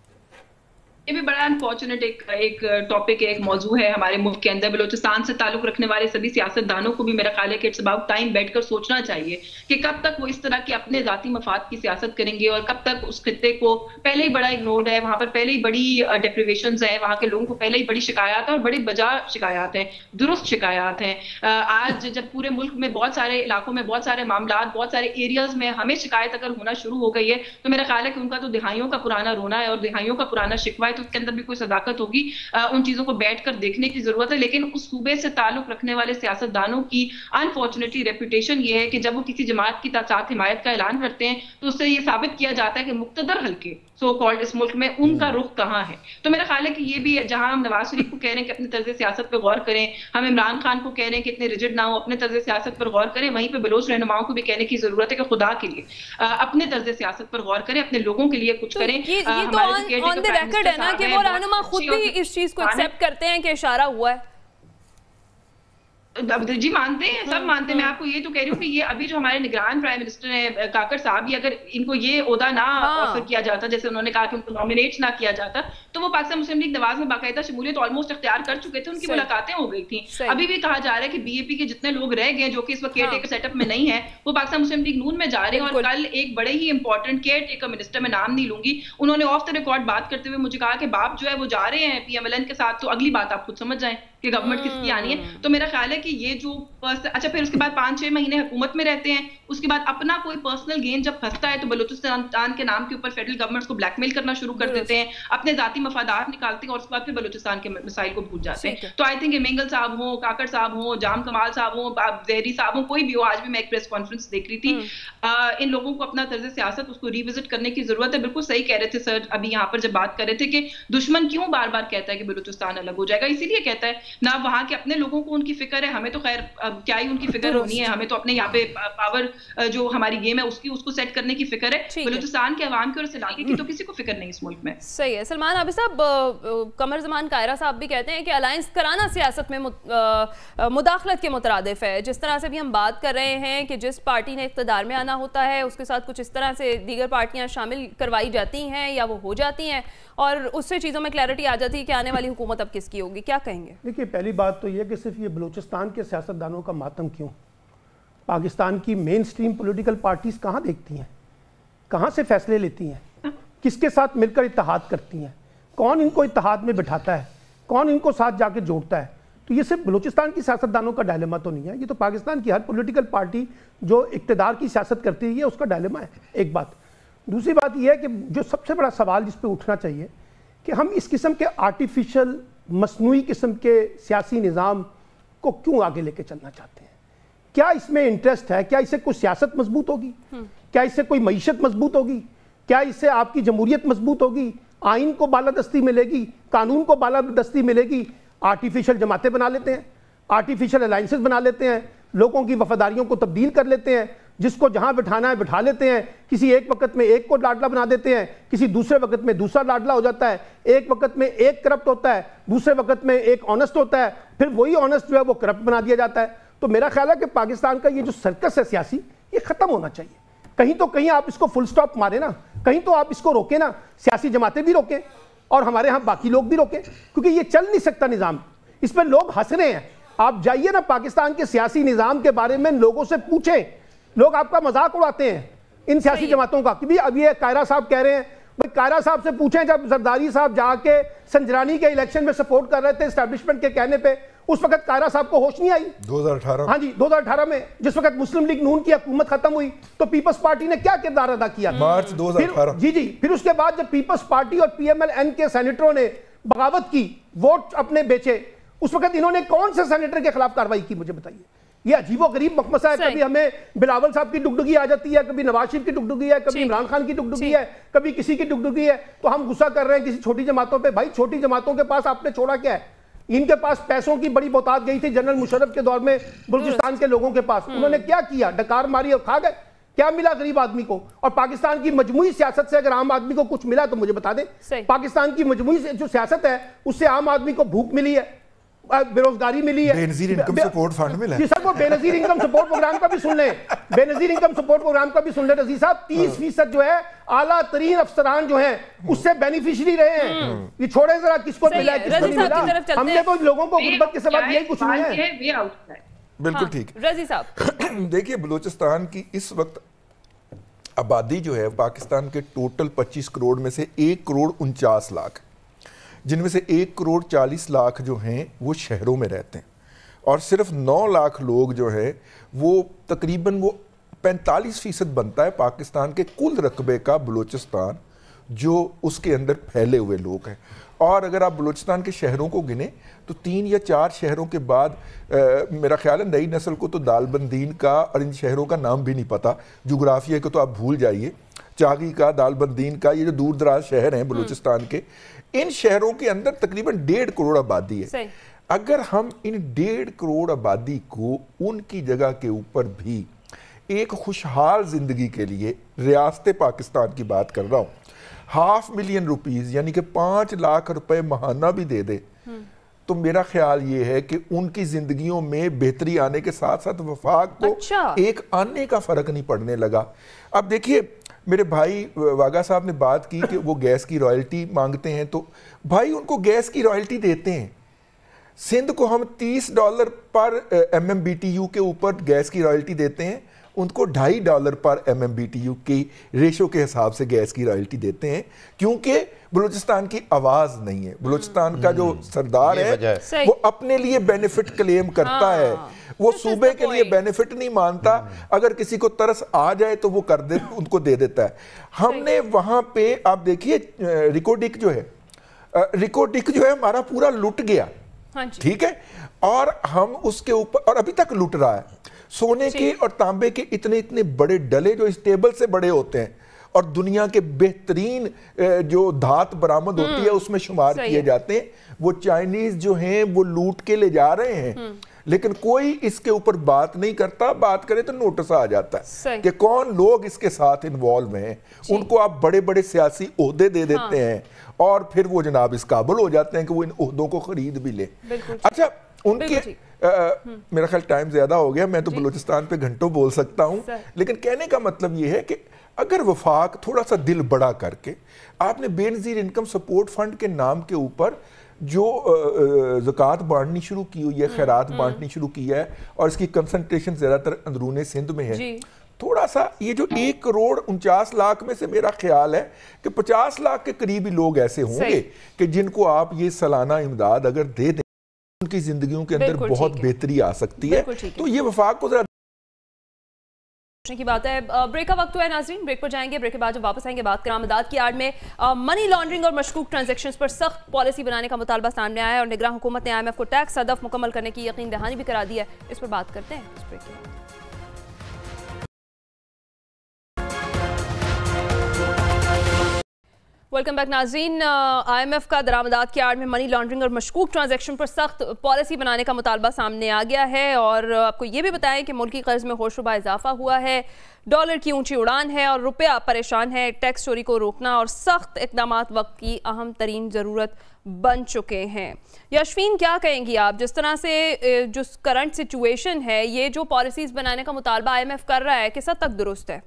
یہ بھی بڑا انفارچونیٹ ایک ایک ٹاپک ہے، ایک موضوع ہے ہمارے ملک کے اندر۔ بلوچستان سے تعلق رکھنے والے سبھی سیاست دانوں کو بھی میرا خیال ہے کہ اٹس اباؤٹ ٹائم بیٹھ کر سوچنا چاہیے کہ کب تک وہ اس طرح کے اپنے ذاتی مفاد کی سیاست کریں گے، اور کب تک اس خطے کو پہلے ہی بڑا اگنورڈ ہے، وہاں پر پہلے ہی بڑی ڈیپریویشنز ہیں، وہاں کے لوگوں کو پہلے ہی بڑی شکایات ہیں اور بڑی بجا شکایات ہیں، درست شکایات ہیں۔ آج جب پورے ملک میں بہت سارے علاقوں میں بہت سارے معاملات بہت سارے ایریاز میں ہمیں شکایت اگر ہونا شروع ہو گئی ہے تو میرا خیال ہے کہ ان کا تو دہائیوں کا پرانا رونا ہے اور دہائیوں کا پرانا شکوہ ہے، تو اس کے اندر بھی کوئی صداقت ہوگی۔ ان چیزوں کو بیٹھ کر دیکھنے کی ضرورت ہے، لیکن اس صوبے سے تعلق رکھنے والے سیاست دانوں کی انفارچونیٹلی ریپوٹیشن یہ ہے کہ جب وہ کسی جماعت کی ساتھ حمایت کا اعلان کرتے ہیں تو اس سے یہ ثابت کیا جاتا ہے کہ مقتدر حلقے سو کالڈ اس ملک میں ان کا رخ کہاں ہے۔ تو میرا خیال ہے کہ یہ بھی جہاں ہم نواز شریف کو کہہ رہے ہیں کہ اپنے طرز سیاست پہ غور کریں، ہم عمران خان کو کہہ رہے ہیں کہ اتنے ریجڈ نہ ہو، اپنے طرز سیاست پر غور کریں، وہیں پہ بلوچ رہنماؤں کو بھی کہنے کی ضرورت ہے کہ خدا کے لیے اپنے طرز سیاست پر غور کریں، اپنے لوگوں کے لیے کچھ کریں۔ یہ تو آن دی ریکارڈ ہے نا کہ وہ رہنما خود بھی اس چیز کو ایکسیپٹ کرتے ہیں کہ اشارہ ہوا ہے۔ جی مانتے ہیں، سب مانتے ہیں۔ میں آپ کو یہ تو کہہ رہی ہوں کہ یہ ابھی جو ہمارے نگران پرائم منسٹر ہیں کاکڑ صاحب، یہ اگر ان کو یہ عہدہ نہ آفر کیا جاتا جیسے انہوں نے کہا کہ ان کو نامینیٹ نہ کیا جاتا تو وہ پاکستان مسلم لیگ نواز میں باقاعدہ شمولیت آلموسٹ اختیار کر چکے تھے، ان کی ملاقاتیں ہو گئی تھیں۔ ابھی بھی کہا جا رہا ہے کہ بی اے پی کے جتنے لوگ رہ گئے جو کہ اس وقت کیئر ٹیکر سیٹ اپ میں نہیں ہیں وہ پاکستان مسلم لیگ نون میں جا رہے ہیں، اور کل ایک بڑے ہی امپورٹنٹ کیئر ٹیکر منسٹر، میں نام نہیں لوں گی، انہوں نے آف دا ریکارڈ بات کرتے ہوئے مجھے کہا کہ باپ جو ہے وہ جا رہے ہیں پی ایم ایل این کے ساتھ، تو اگلی بات آپ خود سمجھ جائیں کہ گورنمنٹ کس کی آنی ہے۔ تو میرا خیال ہے کہ یہ جو اچھا پھر اس کے بعد پانچ چھ مہینے حکومت میں رہتے ہیں، اس کے بعد اپنا کوئی پرسنل گین جب پھنستا ہے تو بلوچستان کے نام کے اوپر فیڈرل گورنمنٹس کو بلیک میل کرنا شروع کر دیتے ہیں، اپنے ذاتی مفادات نکالتے ہیں اور اس کے بعد پھر بلوچستان کے مسائل کو بھول جاتے ہیں۔ تو آئی تھنک مینگل صاحب ہوں، کاکڑ صاحب ہوں، جام کمال صاحب ہوں، زہری صاحب ہوں، کوئی بھی ہو، آج بھی میں ایک پریس کانفرنس دیکھ رہی تھی، ان لوگوں کو اپنا طرز سیاست اس کو ریوزٹ کرنے کی ضرورت ہے۔ بالکل صحیح کہہ رہے تھے سر ابھی یہاں پر جب بات کر رہے تھے کہ دشمن کیوں بار بار کہتا ہے کہ بلوچستان الگ ہو جائے گا، اسی لیے کہتا ہے نہ وہاں کے اپنے لوگوں کو ان کی فکر ہے، ہمیں تو خیر کیا ہی ان کی فکر ہونی ہے، ہمیں تو اپنے یہاں پہ پاور جو ہماری گیم ہے اس کی اس کو سیٹ کرنے کی فکر ہے، بلوچستان کے عوام کی اور اس علاقے کی تو کسی کو فکر نہیں اس ملک میں۔ صحیح ہے سلمان عابد صاحب، قمر زمان قاہرہ صاحب بھی کہتے ہیں کہ الائنس کرانا سیاست میں مداخلت کے مترادف ہے، جس طرح سے بھی ہم بات کر رہے ہیں کہ جس پارٹی نے اقتدار میں آنا ہوتا ہے اس کے ساتھ کچھ اس طرح سے دیگر پارٹیاں شامل کروائی جاتی ہیں یا وہ ہو جاتی ہیں اور اس سے چیزوں میں کلیئرٹی آ جاتی ہے کہ آنے والی حکومت اب کس کی ہوگی، کیا کہیں گے؟ دیکھیے پہلی بات تو یہ کہ صرف یہ بلوچستان کے سیاستدانوں کا ماتم کیوں، پاکستان کی مین سٹریم پولیٹیکل پارٹیز کہاں دیکھتی ہیں، کہاں سے فیصلے لیتی ہیں، کس کے ساتھ مل کر اتحاد کرتی ہیں، کون ان کو اتحاد میں بٹھاتا ہے، کون ان کو ساتھ جا کے جوڑتا ہے؟ تو یہ صرف بلوچستان کی سیاستدانوں کا ڈائلیما تو نہیں ہے، یہ تو پاکستان کی ہر پولیٹیکل پارٹی جو اقتدار کی سیاست کرتی ہے اس کا ڈائلیما ہے، ایک بات۔ دوسری بات یہ ہے کہ جو سب سے بڑا سوال جس پہ اٹھنا چاہیے کہ ہم اس قسم کے آرٹیفیشل مصنوعی قسم کے سیاسی نظام کو کیوں آگے لے کے چلنا چاہتے ہیں؟ کیا اس میں انٹرسٹ ہے؟ کیا اس سے کوئی سیاست مضبوط ہوگی؟ کیا اس سے کوئی معیشت مضبوط ہوگی؟ کیا اس سے آپ کی جمہوریت مضبوط ہوگی؟ آئین کو بالادستی ملے گی؟ قانون کو بالادستی ملے گی؟ آرٹیفیشل جماعتیں بنا لیتے ہیں، آرٹیفیشل الائنسز بنا لیتے ہیں، لوگوں کی وفاداریوں کو تبدیل کر لیتے ہیں، جس کو جہاں بٹھانا ہے بٹھا لیتے ہیں، کسی ایک وقت میں ایک کو لاڈلا بنا دیتے ہیں، کسی دوسرے وقت میں دوسرا لاڈلا ہو جاتا ہے، ایک وقت میں ایک کرپٹ ہوتا ہے، دوسرے وقت میں ایک آنسٹ ہوتا ہے، پھر وہی آنسٹ جو ہے وہ کرپٹ بنا دیا جاتا ہے۔ تو میرا خیال ہے کہ پاکستان کا یہ جو سرکس ہے سیاسی، یہ ختم ہونا چاہیے۔ کہیں تو کہیں آپ اس کو فل سٹاپ مارے نا، کہیں تو آپ اس کو روکیں نا، سیاسی جماعتیں بھی روکیں اور ہمارے ہاں باقی لوگ بھی روکیں، کیونکہ یہ چل نہیں سکتا نظام، اس میں لوگ ہنس رہے ہیں۔ آپ جائیے نا پاکستان کے سیاسی نظام کے بارے میں لوگوں سے پوچھیں، لوگ آپ کا مذاق اڑاتے ہیں، ان سیاسی جماعتوں کا کہ بھی اب یہ قائرہ صاحب کہہ رہے ہیں، بھئی قائرہ صاحب سے پوچھیں جب زرداری صاحب جا کے سنجرانی کے الیکشن میں سپورٹ کر رہے تھے اسٹیبلشمنٹ کے کہنے پہ، اس وقت قائرہ صاحب کو ہوش نہیں آئی؟ دو ہزار اٹھارہ ہاں جی دو ہزار اٹھارہ میں جس وقت مسلم لیگ نون کی حکومت ختم ہوئی تو پیپلز پارٹی نے کیا کردار ادا کیا؟ مارچ دو ہزار اٹھارہ جی جی پھر اس کے بعد جب پیپلز پارٹی اور پی ایم ایل این کے سینیٹروں نے بغاوت کی، ووٹ اپنے بیچے، اس وقت انہوں نے کون سے سینیٹر کے خلاف کارروائی کی؟ مجھے بتائیے. یہ عجیب و غریب مخمصہ ہے. کبھی ہمیں بلاول صاحب کی ڈگڈگی آ جاتی ہے، کبھی نواز شریف کی ڈگڈگی ہے، کبھی عمران خان کی ڈگڈگی ہے، کبھی کسی کی ڈگڈگی ہے، تو ہم غصہ کر رہے ہیں کسی چھوٹی جماعتوں پہ. بھائی چھوٹی جماعتوں کے پاس آپ نے چھوڑا کیا ہے؟ ان کے پاس پیسوں کی بڑی بہتات گئی تھی جنرل مشرف کے دور میں بلوچستان کے لوگوں کے پاس. انہوں نے کیا کیا؟ ڈکار ماری اور کھا گئے. کیا ملا غریب آدمی کو؟ اور پاکستان کی مجموعی سیاست سے اگر عام آدمی کو کچھ ملا تو مجھے بتا دیں. پاکستان کی مجموعی جو سیاست ہے اس سے عام آدمی کو بھوک ملی ہے، بے روزگاری ملی ہے، بے نظیر انکم سپورٹ فنڈ ملا ہے. جی سر وہ بے نظیر انکم سپورٹ پروگرام کا بھی سن لیں، بے نظیر انکم سپورٹ پروگرام کا بھی سن لیں رضی صاحب. تیس فیصد جو ہے اعلیٰ ترین افسران جو ہیں اس سے بینیفیشری رہے ہیں. یہ چھوڑیں ذرا کس کو ملا ہے کس کو نہیں ملا. ہم نے تو لوگوں کو غربت کے سبب یہی کچھ نہیں ہے. بالکل ٹھیک. رضی صاحب دیکھیے بلوچستان کی اس وقت آبادی جو ہے پاکستان کے ٹوٹل پچیس کروڑ میں سے ایک کروڑ انچاس لاکھ، جن میں سے ایک کروڑ چالیس لاکھ جو ہیں وہ شہروں میں رہتے ہیں، اور صرف نو لاکھ لوگ جو ہے وہ تقریباً وہ پینتالیس فیصد بنتا ہے پاکستان کے کل رقبے کا بلوچستان جو اس کے اندر پھیلے ہوئے لوگ ہیں. اور اگر آپ بلوچستان کے شہروں کو گنیں تو تین یا چار شہروں کے بعد میرا خیال ہے نئی نسل کو تو دال بندین کا اور ان شہروں کا نام بھی نہیں پتا، جغرافیہ کو تو آپ بھول جائیے. چاغی کا، دال بندین کا، یہ جو دور دراز شہر ہیں بلوچستان کے، ان شہروں کے اندر تقریباً ڈیڑھ کروڑ آبادی ہے. اگر ہم ان ڈیڑھ کروڑ آبادی کو ان کی جگہ کے اوپر بھی ایک خوشحال زندگی کے لیے، ریاست پاکستان کی بات کر رہا ہوں، ہاف ملین روپیز یعنی کہ پانچ لاکھ روپے ماہانہ بھی دے دے تو میرا خیال یہ ہے کہ ان کی زندگیوں میں بہتری آنے کے ساتھ ساتھ وفاق کو ایک آنے کا فرق نہیں پڑنے لگا. اب دیکھیے میرے بھائی واگا صاحب نے بات کی کہ وہ گیس کی رائلٹی مانگتے ہیں، تو بھائی ان کو گیس کی رائلٹی دیتے ہیں. سندھ کو ہم تیس ڈالر پر M M B T U کے اوپر گیس کی رائلٹی دیتے ہیں، ان کو ڈھائی ڈالر پر M M B T U کی ریشو کے حساب سے گیس کی رائلٹی دیتے ہیں، کیونکہ بلوچستان کی آواز نہیں ہے. بلوچستان کا جو سردار ہے وہ اپنے لیے بینیفٹ کلیم کرتا ہے، وہ صوبے کے لیے بینیفٹ نہیں مانتا. اگر کسی کو ترس آ جائے تو وہ کر دے، ان کو دے دیتا ہے. ہم نے وہاں پہ آپ دیکھیے ریکو ڈک جو ہے ریکو ڈک جو ہے ہمارا پورا لٹ گیا، ٹھیک ہے، اور ہم اس کے اوپر اور ابھی تک لٹ رہا ہے. سونے کے اور تانبے کے اتنے اتنے بڑے ڈلے جو اس ٹیبل سے بڑے ہوتے ہیں اور دنیا کے بہترین جو دھات برآمد ہوتی ہے اس میں شمار کیے جاتے ہیں، وہ چائنیز جو ہیں وہ لوٹ کے لے جا رہے ہیں، لیکن کوئی اس کے اوپر بات نہیں کرتا. بات کرے تو نوٹس آ جاتا ہے کہ کون لوگ اس کے ساتھ انوالو ہیں. ان کو آپ بڑے بڑے سیاسی عہدے دے دیتے ہیں اور پھر وہ جناب اس قابل ہو جاتے ہیں کہ وہ ان عہدوں کو خرید بھی لیں. اچھا ان کے میرا خیال ٹائم زیادہ ہو گیا، میں تو بلوچستان پہ گھنٹوں بول سکتا ہوں، لیکن کہنے کا مطلب یہ ہے کہ اگر وفاق تھوڑا سا دل بڑا کر کے آپ نے بے نظیر انکم سپورٹ فنڈ کے نام کے اوپر جو زکوٰۃ بانٹنی شروع کی ہوئی ہے، خیرات بانٹنی شروع کی ہے، اور اس کی کنسنٹریشن زیادہ تر اندرون سندھ میں ہے، تھوڑا سا یہ جو ایک کروڑ انچاس لاکھ میں سے میرا خیال ہے کہ پچاس لاکھ کے قریبی لوگ ایسے ہوں گے کہ جن کو آپ یہ سالانہ امداد اگر دے دیں ان کی زندگیوں کے اندر بہت بہتری آ سکتی ہے. تو یہ وفاق کو ذرا کی بات ہے. بریک کا وقت ہوا ہے ناظرین، بریک پر جائیں گے. بریک کے بعد جب واپس آئیں گے بات کریں امداد کی آڑ میں منی لانڈرنگ اور مشکوک ٹرانزیکشنز پر سخت پالیسی بنانے کا مطالبہ سامنے آیا ہے، اور نگراں حکومت نے آئی ایم ایف کو ٹیکس ہدف مکمل کرنے کی یقین دہانی بھی کرا دی ہے. اس پر بات کرتے ہیں اس بریک کے بعد. ویلکم بیک ناظرین. آئی ایم ایف کا درآمدات کی آڑ میں منی لانڈرنگ اور مشکوک ٹرانزیکشن پر سخت پالیسی بنانے کا مطالبہ سامنے آ گیا ہے، اور آپ کو یہ بھی بتائیں کہ ملکی قرض میں ہوش ربا اضافہ ہوا ہے، ڈالر کی اونچی اڑان ہے اور روپیہ پریشان ہے. ٹیکس چوری کو روکنا اور سخت اقدامات وقت کی اہم ترین ضرورت بن چکے ہیں. یاشفین کیا کہیں گی آپ، جس طرح سے جو کرنٹ سچویشن ہے، یہ جو پالیسیز بنانے کا مطالبہ آئی ایم ایف کر رہا ہے کس حد تک درست ہے؟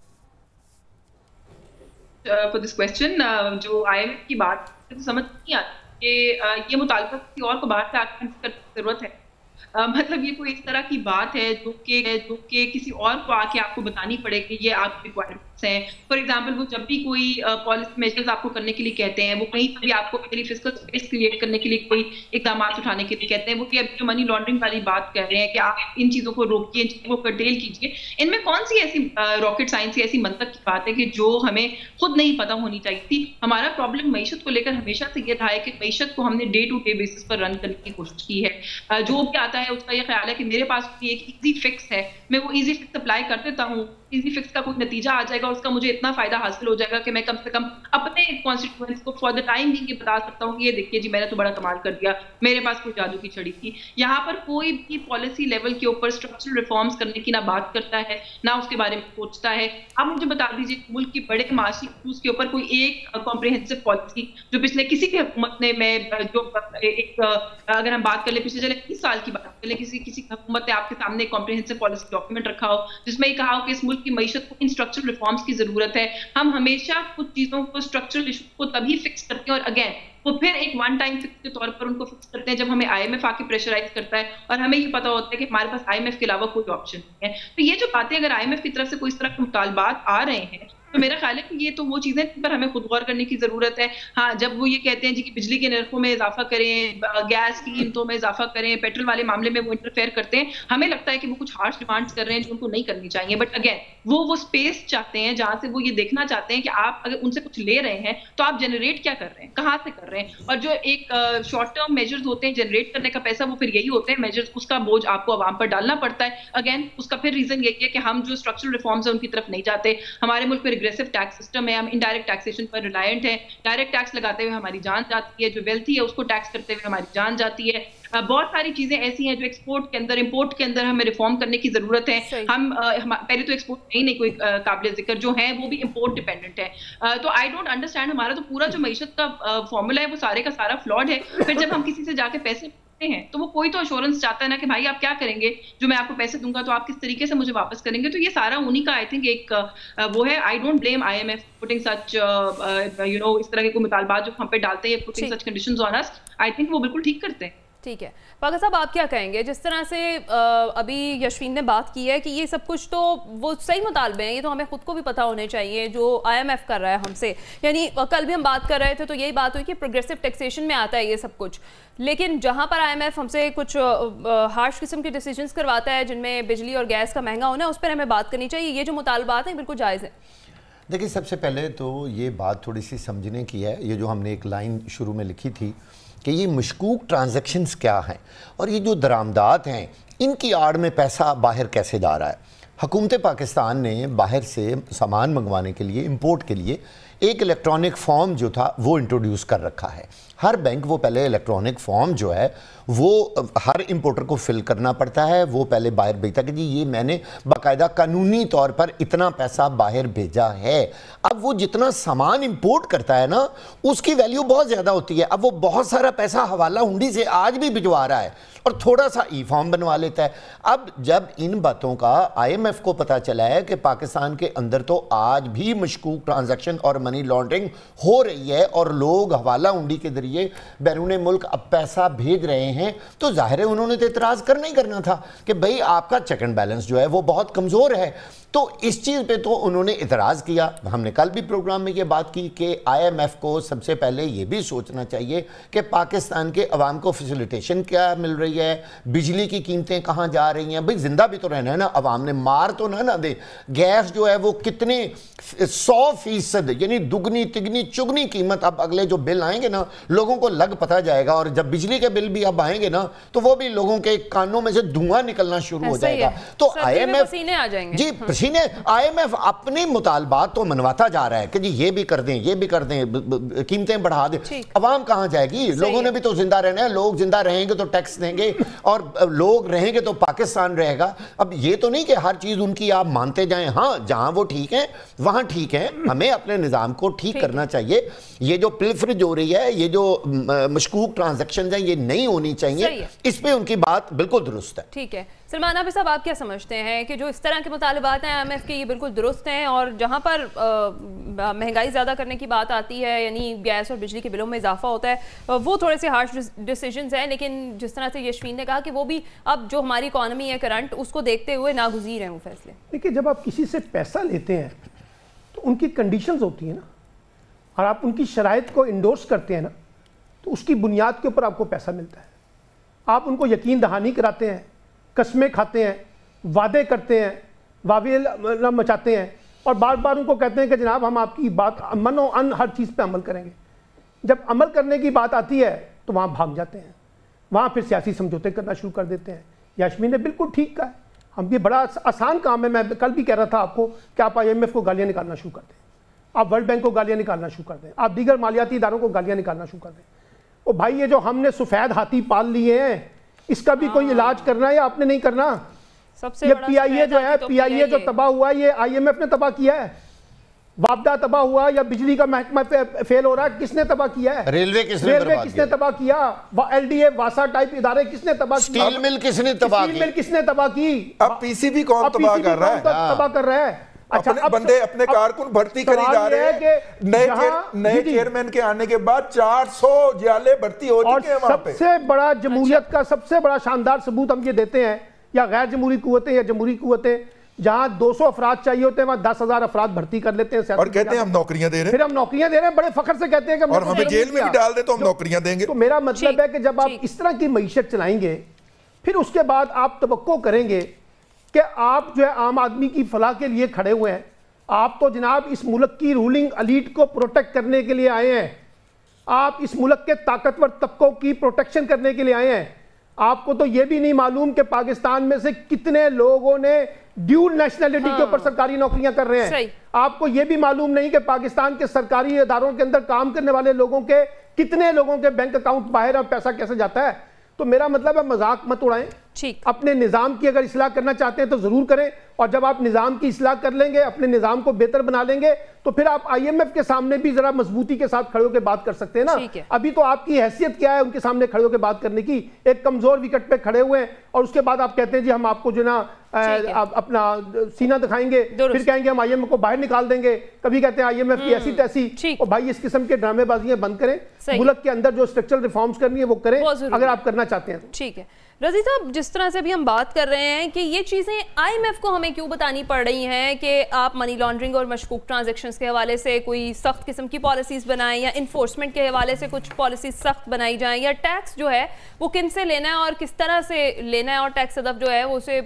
فور دس کویسچن جو آئی ایم ایف کی بات سمجھ نہیں آتی کہ یہ مطالبہ کسی اور کو باہر سے آ کے کرنے کی ضرورت ہے. मतलब ये कोई इस तरह की बात है जो कि जो कि किसी और को आके आपको बतानी पड़े कि ये आपकी रिक्वायरमेंट्स हैं। फॉर एग्जांपल वो जब भी कोई पॉलिसी मेजर्स आपको करने के लिए कहते हैं, वो कहीं भी आपको अपनी फिस्कल स्पेस क्रिएट करने के लिए कोई इकदाम उठाने के लिए कहते हैं, वो कि अब जो मनी लॉन्ड्रिंग वाली बात कर रहे हैं कि आप इन चीज़ों को रोकिए, इन चीज़ों को कर्टेल कीजिए, इनमें कौन सी ऐसी रॉकेट साइंस या ऐसी मंतक की बात है कि जो हमें खुद नहीं पता होनी चाहिए थी। हमारा प्रॉब्लम मईशत को लेकर हमेशा से ये रहा है कि मईशत को हमने डे टू डे बेसिस पर रन करने की कोशिश की है। जो भी आता है उसका ये ख्याल है कि मेरे पास भी एक इजी फिक्स है, मैं वो इजी फिक्स अप्लाई कर देता हूँ, इजी फिक्स का कोई नतीजा आ जाएगा, उसका मुझे इतना फायदा हासिल हो जाएगा कि मैं कम से कम अपने कॉन्स्टिट्यूएंट्स को फॉर द टाइम भी ये बता सकता हूँ कि ये देखिए जी मैंने तो बड़ा कमाल कर दिया, मेरे पास कोई जादू की छड़ी थी। यहाँ पर कोई भी पॉलिसी लेवल के ऊपर स्ट्रक्चरल रिफॉर्म्स करने की ना बात करता है, ना उसके बारे में सोचता है। आप मुझे बता दीजिए मुल्क की बड़े माशी इशूज के ऊपर कोई एक कॉम्प्रिहेंसिव पॉलिसी जो पिछले किसी भी हुकूमत ने, मैं जो एक अगर हम बात कर ले पिछले चले तीस साल की बात कर ले, किसी किसी हुकूमत ने आपके सामने एक कॉम्प्रिहेंसिव पॉलिसी डॉक्यूमेंट रखा हो जिसमें ये कहा हो कि इस मुल्क की मईशत को इन स्ट्रक्चरल रिफॉर्म्स की जरूरत है। हम हमेशा कुछ चीजों को, स्ट्रक्चरल इशू को तभी फिक्स करते हैं और अगेन वो फिर एक वन टाइम फिक्स के तौर पर उनको फिक्स करते हैं जब हमें आईएमएफ आके प्रेशराइज करता है और हमें ये पता होता है कि हमारे पास आईएमएफ के अलावा कोई ऑप्शन नहीं है। तो ये जो बातें अगर आईएमएफ की तरफ से कोई इस तरह के मुतालबात आ रहे हैं तो मेरा ख्याल है कि ये तो वो चीजें जिन पर हमें खुद गौर करने की जरूरत है। हाँ, जब वो ये कहते हैं जी कि बिजली के नरखों में इजाफा करें, गैस की कीमतों में इजाफा करें, पेट्रोल वाले मामले में वो इंटरफेयर करते हैं, हमें लगता है कि वो कुछ हार्श डिमांड्स कर रहे हैं जो उनको नहीं करनी चाहिए। बट अगेन वो वो स्पेस चाहते हैं जहां से वो ये देखना चाहते हैं कि आप अगर उनसे कुछ ले रहे हैं तो आप जनरेट क्या कर रहे हैं, कहाँ से कर रहे हैं। और जो एक शॉर्ट टर्म मेजर्स होते हैं जनरेट करने का पैसा, वो फिर यही होते हैं मेजर्स, उसका बोझ आपको आवाम पर डालना पड़ता है। अगेन उसका फिर रीजन यही है कि हम जो स्ट्रक्चरल रिफॉर्म्स है उनकी तरफ नहीं जाते। हमारे मुल्क में रिग्रेसिव टैक्स सिस्टम है, हम इनडायरेक्ट टैक्सेशन पर रिलायंट है, डायरेक्ट टैक्स लगाते हुए हमारी जान जाती है, जो वेल्थी है उसको टैक्स करते हुए हमारी जान जाती है। बहुत सारी चीजें ऐसी हैं जो एक्सपोर्ट के अंदर, इंपोर्ट के अंदर हमें रिफॉर्म करने की जरूरत है। हम, हम पहले तो एक्सपोर्ट नहीं नहीं कोई काबिल जिक्र, जो है वो भी इंपोर्ट डिपेंडेंट है। तो आई डोंट अंडरस्टैंड, हमारा तो पूरा जो मईशत का फॉर्मूला है वो सारे का सारा फ्लॉड है। फिर जब हम किसी से जाके पैसे हैं तो वो कोई तो अश्योरेंस चाहता है ना कि भाई आप क्या करेंगे, जो मैं आपको पैसे दूंगा तो आप किस तरीके से मुझे वापस करेंगे। तो ये सारा उन्हीं का आई थिंक एक वो है। I don't blame IMF putting such you know इस तरह के कोई मुतालबात जो हम पे डालते हैं, putting such conditions on us, I think वो बिल्कुल ठीक करते हैं। ठीक है पागा साहब, आप क्या कहेंगे जिस तरह से आ, अभी यशवीन ने बात की है कि ये सब कुछ तो वो सही मुतालबे हैं, ये तो हमें खुद को भी पता होने चाहिए जो आईएमएफ कर रहा है हमसे। यानी कल भी हम बात कर रहे थे तो यही बात हुई कि प्रोग्रेसिव टैक्सेशन में आता है ये सब कुछ, लेकिन जहाँ पर आईएमएफ हमसे कुछ हार्श किस्म के डिसीजंस करवाता है जिनमें बिजली और गैस का महंगा होना है, उस पर हमें बात करनी चाहिए। ये जो मुतालबात हैं बिल्कुल जायज़ है। देखिए, सबसे पहले तो ये बात थोड़ी सी समझने की है, ये जो हमने एक लाइन शुरू में लिखी थी कि ये मशकूक ट्रांजैक्शंस क्या हैं और ये जो दरामदात हैं इनकी आड़ में पैसा बाहर कैसे जा रहा है। हुकूमत पाकिस्तान ने बाहर से सामान मंगवाने के लिए, इंपोर्ट के लिए एक इलेक्ट्रॉनिक फॉर्म जो था वो इंट्रोड्यूस कर रखा है। हर बैंक वो पहले इलेक्ट्रॉनिक फॉर्म जो है वो हर इंपोर्टर को फिल करना पड़ता है। वो पहले बाहर भेजता है कि जी ये मैंने बाकायदा कानूनी तौर पर इतना पैसा बाहर भेजा है। अब वो जितना सामान इंपोर्ट करता है ना उसकी वैल्यू बहुत ज़्यादा होती है। अब वो बहुत सारा पैसा हवाला हुंडी से आज भी भिजवा रहा है और थोड़ा सा ई फॉर्म बनवा लेता है। अब जब इन बातों का आईएमएफ को पता चला है कि पाकिस्तान के अंदर तो आज भी मशकूक ट्रांजैक्शन और मनी लॉन्ड्रिंग हो रही है और लोग हवाला हुंडी के जरिए बैरून मुल्क अब पैसा भेज रहे हैं, तो जाहिर है उन्होंने तो इतराज़ करना ही करना था कि भाई आपका चेक एंड बैलेंस जो है वो बहुत कमज़ोर है। तो इस चीज़ पे तो उन्होंने इतराज़ किया। हमने कल भी प्रोग्राम में ये बात की कि आईएमएफ को सबसे पहले ये भी सोचना चाहिए कि पाकिस्तान के अवाम को फैसिलिटेशन क्या मिल रही है, बिजली की कीमतें कहाँ जा रही हैं। भाई जिंदा भी तो रहना है ना, अवाम ने मार तो ना ना दे। गैस जो है वो कितने सौ फीसद यानी दुगनी तिगनी चुगनी कीमत अब अगले जो बिल आएंगे ना लोगों को लग पता जाएगा। और जब बिजली के बिल भी अब आएंगे ना तो वो भी लोगों के कानों में से धुआं निकलना शुरू हो जाएगा। तो आईएमएफ जी पसीने आईएमएफ अपने मुतालबात तो मनवाता जा रहा है कि जी ये भी कर दें, ये भी कर दें, कीमतें बढ़ा दें। अवाम कहाँ जाएगी? लोगों ने भी तो जिंदा रहना है। लोग जिंदा रहेंगे तो टैक्स देंगे और लोग रहेंगे तो पाकिस्तान रहेगा। अब ये तो नहीं कि हर चीज उनकी आप मानते जाएं। हाँ, जहां वो ठीक है वहां ठीक है, हमें अपने निजाम को ठीक करना चाहिए। ये जो पिलफरेज हो रही है, ये जो مشکوک ٹرانزیکشن ہیں یہ نہیں ہونی چاہیے، اس پہ ان کی بات بالکل درست ہے. ٹھیک ہے سلمان عابد صاحب، آپ کیا سمجھتے ہیں کہ جو اس طرح کے مطالبات ہیں آئی ایم ایف کے یہ بالکل درست ہیں، اور جہاں پر مہنگائی زیادہ کرنے کی بات آتی ہے یعنی گیس اور بجلی کے بلوں میں اضافہ ہوتا ہے وہ تھوڑے سے ہارش ڈیسیجنز ہیں، لیکن جس طرح سے یشوین نے کہا کہ وہ بھی اب جو ہماری اکانومی ہے کرنٹ اس کو دیکھتے ہوئے ناگزیر ہیں وہ فیصلے؟ دیکھیے جب آپ کسی سے پیسہ لیتے ہیں تو ان کی کنڈیشنز ہوتی ہیں نا، اور آپ ان کی شرائط کو انڈورس کرتے ہیں نا تو اس کی بنیاد کے اوپر آپ کو پیسہ ملتا ہے. آپ ان کو یقین دہانی کراتے ہیں، قسمیں کھاتے ہیں، وعدے کرتے ہیں، واویل مچاتے ہیں، اور بار بار ان کو کہتے ہیں کہ جناب ہم آپ کی بات من و ان ہر چیز پہ عمل کریں گے. جب عمل کرنے کی بات آتی ہے تو وہاں بھاگ جاتے ہیں، وہاں پھر سیاسی سمجھوتے کرنا شروع کر دیتے ہیں. یاسمین نے بالکل ٹھیک کہا ہے، ہم یہ بڑا آسان کام ہے. میں کل بھی کہہ رہا تھا آپ کو کہ آپ آئی ایم ایف کو گالیاں نکالنا شروع کر دیں، آپ ورلڈ بینک کو گالیاں نکالنا شروع کر دیں، آپ دیگر مالیاتی اداروں کو گالیاں نکالنا شروع کر دیں. او بھائی یہ جو ہم نے سفید ہاتھی پال لیے ہیں اس کا بھی کوئی علاج کرنا ہے یا آپ نے نہیں کرنا؟ سب سے یہ پی آئی اے جو ہے پی آئی اے جو تباہ ہوا ہے یہ آئی ایم ایف نے تباہ کیا ہے. وابدہ تباہ ہوا یا بجلی کا محکمہ فیل ہو رہا ہے، کس نے تباہ کیا ہے؟ ریلوے کس نے ریلوے کس نے تباہ کیا؟ ایل ڈی اے واسا ٹائپ ادارے کس نے تباہ کیا؟ سٹیل مل کس نے تباہ کی؟ سٹیل مل کس نے تباہ کی؟ اب پی سی بی کون تباہ کر رہا ہے؟ تباہ کر رہا ہے. اپنے بندے اپنے کارکن بھرتی کری جا رہے ہیں. نئے چیئرمین کے آنے کے بعد چار سو جیالے بھرتی ہو چکے ہیں وہاں پہ. سب سے بڑا جمہوریت کا سب سے بڑا شاندار ثبوت ہم یہ دیتے ہیں، یا غیر جمہوری قوتیں یا جمہوری قوتیں، جہاں دو سو افراد چاہیے ہوتے ہیں وہاں دس ہزار افراد بھرتی کر لیتے ہیں اور کہتے ہیں ہم نوکریاں دے رہے ہیں. پھر ہم نوکریاں دے رہے ہیں، بڑے فخر سے کہتے ہیں کہ اور ہمیں جیل میں بھی ڈال دے تو ہم نوکریاں دیں گے. تو میرا مطلب ہے کہ جب آپ اس طرح کی معیشت چلائیں گے پھر اس کے بعد آپ توقع کریں گے کہ آپ جو ہے عام آدمی کی فلاح کے لیے کھڑے ہوئے ہیں. آپ تو جناب اس ملک کی رولنگ الیٹ کو پروٹیکٹ کرنے کے لیے آئے ہیں، آپ اس ملک کے طاقتور طبقوں کی پروٹیکشن کرنے کے لیے آئے ہیں. آپ کو تو یہ بھی نہیں معلوم کہ پاکستان میں سے کتنے لوگوں نے ڈیول نیشنلٹی کے اوپر سرکاری نوکریاں کر رہے ہیں. آپ کو یہ بھی معلوم نہیں کہ پاکستان کے سرکاری اداروں کے اندر کام کرنے والے لوگوں کے کتنے لوگوں کے بینک اکاؤنٹ باہر اور پیسہ کیسے جاتا ہے. تو میرا مطلب ہے مذاق مت اڑائیں. اپنے نظام کی اگر اصلاح کرنا چاہتے ہیں تو ضرور کریں، اور جب آپ نظام کی اصلاح کر لیں گے، اپنے نظام کو بہتر بنا لیں گے تو پھر آپ آئی ایم ایف کے سامنے بھی ذرا مضبوطی کے ساتھ کھڑے ہو کے بات کر سکتے ہیں نا. ابھی تو آپ کی حیثیت کیا ہے ان کے سامنے کھڑے ہو کے بات کرنے کی؟ ایک کمزور وکٹ پہ کھڑے ہوئے ہیں اور اس کے بعد آپ کہتے ہیں جی ہم آپ کو جو نا اپنا سینہ دکھائیں گے، پھر کہیں گے ہم آئی ایم ایف کو باہر نکال دیں گے، کبھی کہتے ہیں آئی ایم ایف کی ایسی تیسی. اور بھائی اس قسم کے ڈرامے بازیاں بند کریں، ملک کے اندر جو اسٹرکچرل ریفارمز کرنی ہے وہ کریں اگر آپ کرنا چاہتے ہیں. ٹھیک ہے رضی صاحب، جس طرح سے بھی ہم بات کر رہے ہیں کہ یہ چیزیں آئی ایم ایف کو ہمیں کیوں بتانی پڑ رہی ہیں کہ آپ منی لانڈرنگ اور مشکوک ٹرانزیکشنز کے حوالے سے کوئی سخت قسم کی پالیسیز بنائیں، یا انفورسمنٹ کے حوالے سے کچھ پالیسیز سخت بنائی جائیں، یا ٹیکس جو ہے وہ کن سے لینا ہے اور کس طرح سے لینا ہے، اور ٹیکس ہدف جو ہے وہ اسے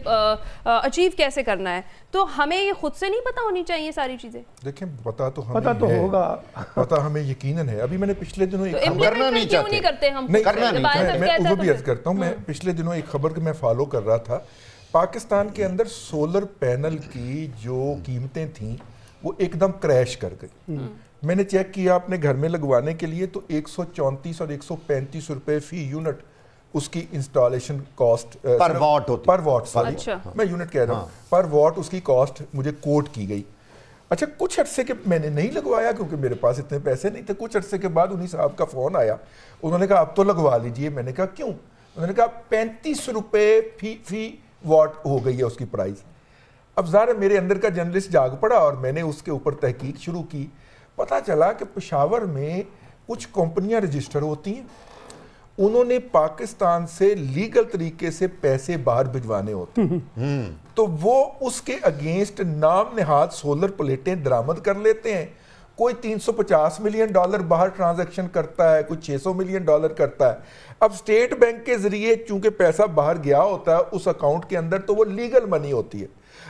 اچیو کیسے کرنا ہے. تو ہمیں یہ خود سے نہیں پتا ہونی چاہیے ساری چیزیں؟ دیکھیں پتا تو ہمیں پتا تو ہوگا، پتا ہمیں یقیناً ہے. ابھی میں نے پچھلے دنوں کرنا نہیں چاہتے کرتے ہم کرنا نہیں میں وہ بھی عرض کرتا ہوں. میں پچھلے دنوں ایک خبر کہ میں فالو کر رہا تھا، پاکستان کے اندر سولر پینل کی جو قیمتیں تھیں وہ ایک دم کریش کر گئی. میں نے چیک کیا اپنے گھر میں لگوانے کے لیے تو ایک سو چونتیس اور ایک سو پینتیس روپے فی یونٹ اس کی انسٹالیشن کاسٹ پر واٹ ہوتی پر واٹ سوری میں یونٹ کہہ رہا ہوں پر واٹ اس کی کاسٹ مجھے کوٹ کی گئی. اچھا کچھ عرصے کے میں نے نہیں لگوایا کیونکہ میرے پاس اتنے پیسے نہیں تھے. کچھ عرصے کے بعد انہیں صاحب کا فون آیا، انہوں نے کہا اب تو لگوا لیجئے. میں نے کہا کیوں؟ انہوں نے کہا پینتیس روپے فی فی واٹ ہو گئی ہے اس کی پرائز. اب ظاہر میرے اندر کا جرنلسٹ جاگ پڑا اور میں نے اس کے اوپر تحقیق شروع کی. پتہ چلا کہ پشاور میں کچھ کمپنیاں رجسٹر ہوتی ہیں، انہوں نے پاکستان سے لیگل طریقے سے پیسے باہر بھجوانے ہوتے ہیں تو وہ اس کے اگینسٹ نام نہاد سولر پلیٹیں درآمد کر لیتے ہیں. کوئی تین سو پچاس ملین ڈالر باہر ٹرانزیکشن کرتا ہے، کوئی چھ سو ملین ڈالر کرتا ہے. اب سٹیٹ بینک کے ذریعے چونکہ پیسہ باہر گیا ہوتا ہے اس اکاؤنٹ کے اندر تو وہ لیگل منی ہوتی ہے.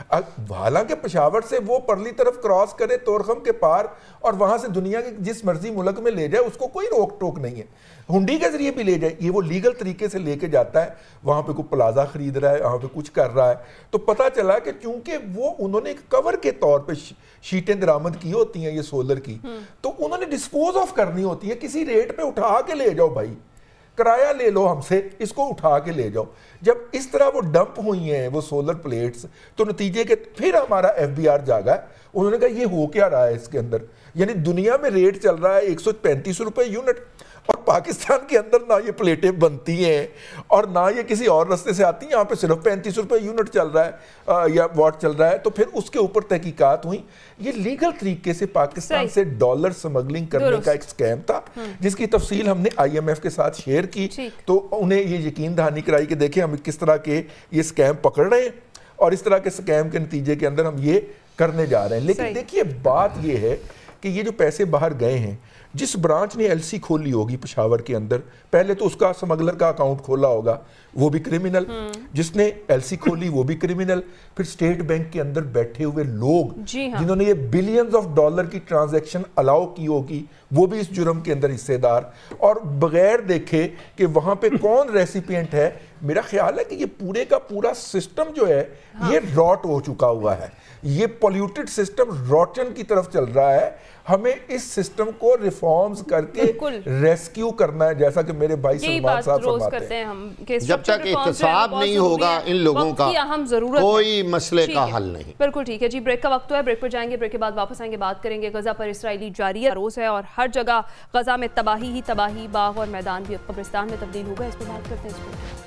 حالانکہ پشاور سے وہ پرلی طرف کراس کرے تورخم کے پار اور وہاں سے دنیا کے جس مرضی ملک میں لے جائے اس کو کوئی روک ٹوک نہیں ہے. ہنڈی کے ذریعے بھی لے جائے، یہ وہ لیگل طریقے سے لے کے جاتا ہے. وہاں پہ کوئی پلازا خرید رہا ہے، وہاں پہ کچھ کر رہا ہے. تو پتہ چلا کہ چونکہ وہ انہوں نے ایک کور کے طور پہ شیٹیں درآمد کی ہوتی ہیں یہ سولر کی، تو انہوں نے ڈسپوز آف کرنی ہوتی ہے. کسی ریٹ پہ اٹھا کے لے جاؤ بھائی، کرایہ لے لو ہم سے، اس کو اٹھا کے لے جاؤ. جب اس طرح وہ ڈمپ ہوئی ہیں وہ سولر پلیٹس تو نتیجے کے پھر ہمارا ایف بی آر جاگا ہے انہوں نے کہا یہ ہو کیا رہا ہے اس کے اندر، یعنی دنیا میں ریٹ چل رہا ہے ایک سو پینتیس روپے یونٹ، اور پاکستان کے اندر نہ یہ پلیٹیں بنتی ہیں اور نہ یہ کسی اور رستے سے آتی ہیں، یہاں پہ صرف پینتیس روپے یونٹ چل رہا ہے یا واٹ چل رہا ہے. تو پھر اس کے اوپر تحقیقات ہوئیں. یہ لیگل طریقے سے پاکستان سے ڈالر سمگلنگ کرنے کا ایک سکیم تھا جس کی تفصیل ہم نے آئی ایم ایف کے ساتھ شیئر کی. تو انہیں یہ یقین دہانی کرائی کہ دیکھیں ہم کس طرح کے یہ سکیم پکڑ رہے ہیں اور اس طرح کے سکیم کے نتیجے کے اندر ہم یہ کرنے جا رہے ہیں. لیکن دیکھیے بات یہ ہے کہ یہ جو پیسے باہر گئے ہیں، جس برانچ نے ایل سی کھولی ہوگی پشاور کے اندر، پہلے تو اس کا سمگلر کا اکاؤنٹ کھولا ہوگا، وہ بھی کرمنل. جس نے ایل سی کھولی وہ بھی کرمنل. پھر سٹیٹ بینک کے اندر بیٹھے ہوئے لوگ جنہوں نے یہ بلینز آف ڈالر کی ٹرانزیکشن الاؤ کی ہوگی وہ بھی اس جرم کے اندر حصے دار، اور بغیر دیکھے کہ وہاں پہ کون ریسیپینٹ ہے. میرا خیال ہے کہ یہ پورے کا پورا سسٹم جو ہے یہ راٹ ہو چکا ہوا ہے، یہ پولیوٹڈ سسٹم روٹن کی طرف چل رہا ہے. ہمیں اس سسٹم کو ریفارمز کر کے ریسکیو کرنا ہے، جیسا کہ میرے بھائی سلمان صاحب فرماتے ہیں. جب تک احتساب نہیں ہوگا ان لوگوں کا کوئی مسئلے کا حل نہیں. بالکل ٹھیک ہے جی، بریک کا وقت ہے، بریک پر جائیں گے، بریک کے بعد واپس آئیں گے، بات کریں گے غزہ پر اسرائیلی جاری روز ہے اور ہر جگہ غزہ میں تباہی ہی تباہی، باغ اور میدان بھی اب قبرستان میں تبدیل ہو گئے. اس پر بات کرتے ہیں اس پر.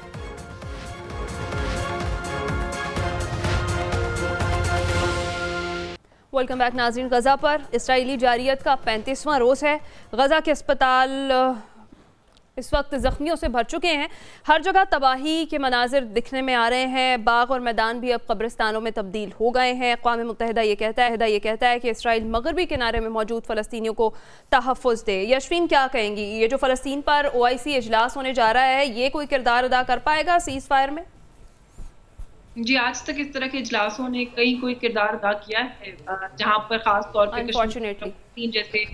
ویلکم بیک ناظرین. غزہ پر اسرائیلی جارحیت کا پینتیسواں روز ہے. غزہ کے اسپتال اس وقت زخمیوں سے بھر چکے ہیں، ہر جگہ تباہی کے مناظر دکھنے میں آ رہے ہیں، باغ اور میدان بھی اب قبرستانوں میں تبدیل ہو گئے ہیں. اقوام متحدہ یہ کہتا ہے یہ کہتا ہے کہ اسرائیل مغربی کنارے میں موجود فلسطینیوں کو تحفظ دے. یشفین کیا کہیں گی، یہ جو فلسطین پر او آئی سی اجلاس ہونے جا رہا ہے یہ کوئی کردار ادا کر پائے گا سیز فائر میں؟ جی آج تک اس طرح کے اجلاسوں نے کئی کوئی کردار ادا کیا ہے جہاں پر خاص طور پہ کشمیر جیسے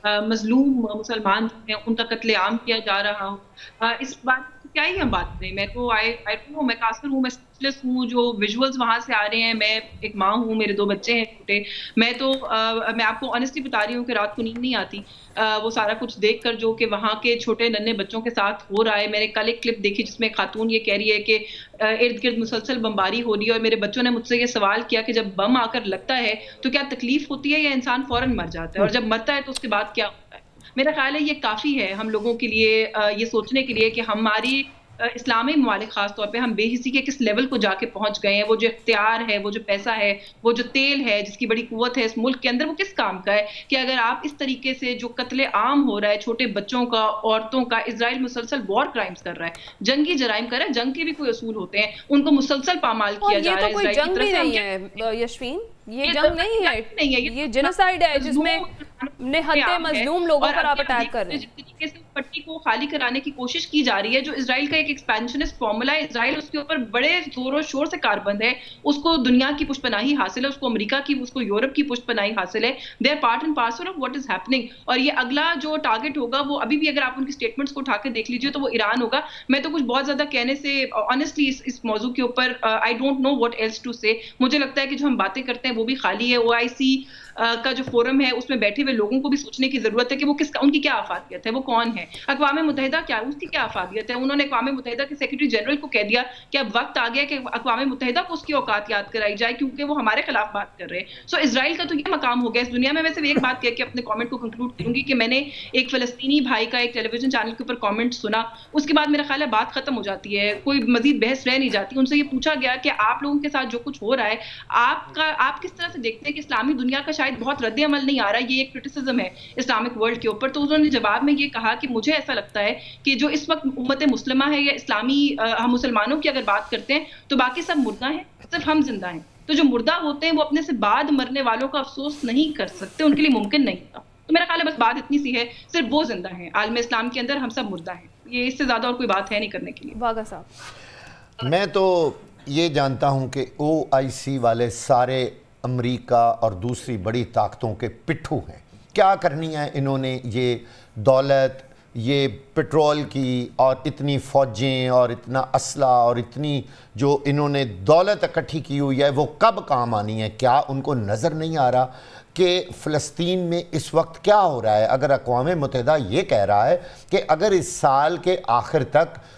مظلوم مسلمان ہیں ان کا قتل عام کیا جا رہا ہو. اس بات کیا ہی ہم بات کریں، میں تو آئی ڈونٹ نو، میں قاصر ہوں، میں اسپیشلسٹ ہوں. جو ویژولز وہاں سے آ رہے ہیں، میں ایک ماں ہوں، میرے دو بچے ہیں چھوٹے، میں تو میں آپ کو آنیسٹلی بتا رہی ہوں کہ رات کو نیند نہیں آتی وہ سارا کچھ دیکھ کر جو کہ وہاں کے چھوٹے ننھے بچوں کے ساتھ ہو رہا ہے. میں نے کل ایک کلپ دیکھی جس میں ایک خاتون یہ کہہ رہی ہے کہ ارد گرد مسلسل بمباری ہو رہی ہے اور میرے بچوں نے مجھ سے یہ سوال کیا کہ جب بم آ کر لگتا ہے تو کیا تکلیف ہوتی ہے یا انسان فوراً مر جاتا ہے، اور جب مرتا ہے تو اس کے بعد کیا ہوتا ہے. میرا خیال ہے یہ کافی ہے ہم لوگوں کے لیے یہ سوچنے کے لیے کہ ہماری اسلامی ممالک خاص طور پہ ہم بے حسی کے کس لیول کو جا کے پہنچ گئے ہیں. وہ جو اختیار ہے، وہ جو پیسہ ہے، وہ جو تیل ہے جس کی بڑی قوت ہے اس ملک کے اندر، وہ کس کام کا ہے کہ اگر آپ اس طریقے سے جو قتل عام ہو رہا ہے چھوٹے بچوں کا، عورتوں کا، اسرائیل مسلسل وار کرائمز کر رہا ہے، جنگی جرائم کر رہا ہے. جنگ کے بھی کوئی اصول ہوتے ہیں، ان کو مسلسل پامال کیا جا رہا ہے. یہ تو کوئی جنگ بھی نہیں ہے یشفین، یہ جنگ نہیں ہے، یہ جنوسائیڈ ہے جس میں نہتے مظلوم لوگوں پر آپ اٹیک کر رہے ہیں. جس طریقے سے پٹی کو خالی کرانے کی کوشش کی جا رہی ہے، جو اسرائیل کا ایک ایکسپینشنسٹ فارمولا ہے، اسرائیل اس کے اوپر بڑے زور و شور سے کاربند ہے، اس کو دنیا کی پشت پناہی حاصل ہے، اس کو امریکہ کی، اس کو یورپ کی پشت پناہی حاصل ہے. They are part and parcel of what is happening. اور یہ اگلا جو ٹارگٹ ہوگا وہ ابھی بھی اگر آپ ان کی اسٹیٹمنٹس کو اٹھا کے دیکھ لیجیے تو وہ ایران ہوگا. میں تو کچھ بہت زیادہ کہنے سے آنیسٹلی اس موضوع کے اوپر I don't know what else to say. مجھے لگتا ہے کہ جو ہم باتیں کرتے ہیں وہ بھی خالی ہے. او آئی سی کا جو فورم ہے اس میں بیٹھے ہوئے لوگوں کو بھی سوچنے کی ضرورت ہے کہ وہ کس ان کی کیا افادیت ہے، وہ کون ہے. اقوام متحدہ کیا اس کی کیا افادیت ہے. انہوں نے اقوام متحدہ کے سیکرٹری جنرل کو کہہ دیا کہ اب وقت آ گیا کہ اقوام متحدہ کو اس کی اوقات یاد کرائی جائے کیونکہ وہ ہمارے خلاف بات کر رہے ہیں. سو اسرائیل کا تو یہ مقام ہو گیا اس دنیا میں. میں صرف ایک بات کہہ کے اپنے کامنٹ کو کنکلوڈ کروں گی کہ میں نے ایک فلسطینی بھائی کا ایک ٹیلی ویژن چینل کے اوپر کامنٹ سنا، اس کے بعد میرا خیال ہے بات ختم ہو جاتی ہے، کوئی مزید بحث رہ نہیں جاتی. ان سے یہ پوچھا گیا کہ آپ لوگوں کے ساتھ جو کچھ ہو رہا ہے آپ کا آپ کس طرح سے دیکھتے ہیں کہ اسلامی دنیا کا شاید بہت رد عمل نہیں آ رہا ہے، یہ ایک کرٹیسزم ہے اسلامک ورلڈ کے اوپر. تو انہوں نے جواب میں یہ کہا کہ مجھے ایسا لگتا ہے کہ جو اس وقت امت مسلمہ ہے یا اسلامی ہم مسلمانوں کی اگر بات کرتے ہیں تو باقی سب مردہ ہیں، صرف ہم زندہ ہیں. تو جو مردہ ہوتے ہیں وہ اپنے سے بعد مرنے والوں کا افسوس نہیں کر سکتے، ان کے لیے ممکن نہیں تھا. تو میرا خیال ہے بس بات اتنی سی ہے، صرف وہ زندہ ہیں، عالم اسلام کے اندر ہم سب مردہ ہیں. یہ اس سے زیادہ اور کوئی بات ہے نہیں کرنے کے لیے. واغہ صاحب، میں تو یہ جانتا ہوں کہ او آئی سی والے سارے امریکہ اور دوسری بڑی طاقتوں کے پٹھو ہیں. کیا کرنی ہے انہوں نے یہ دولت، یہ پٹرول کی اور اتنی فوجیں اور اتنا اسلحہ اور اتنی جو انہوں نے دولت اکٹھی کی ہوئی ہے وہ کب کام آنی ہے؟ کیا ان کو نظر نہیں آ رہا کہ فلسطین میں اس وقت کیا ہو رہا ہے؟ اگر اقوام متحدہ یہ کہہ رہا ہے کہ اگر اس سال کے آخر تک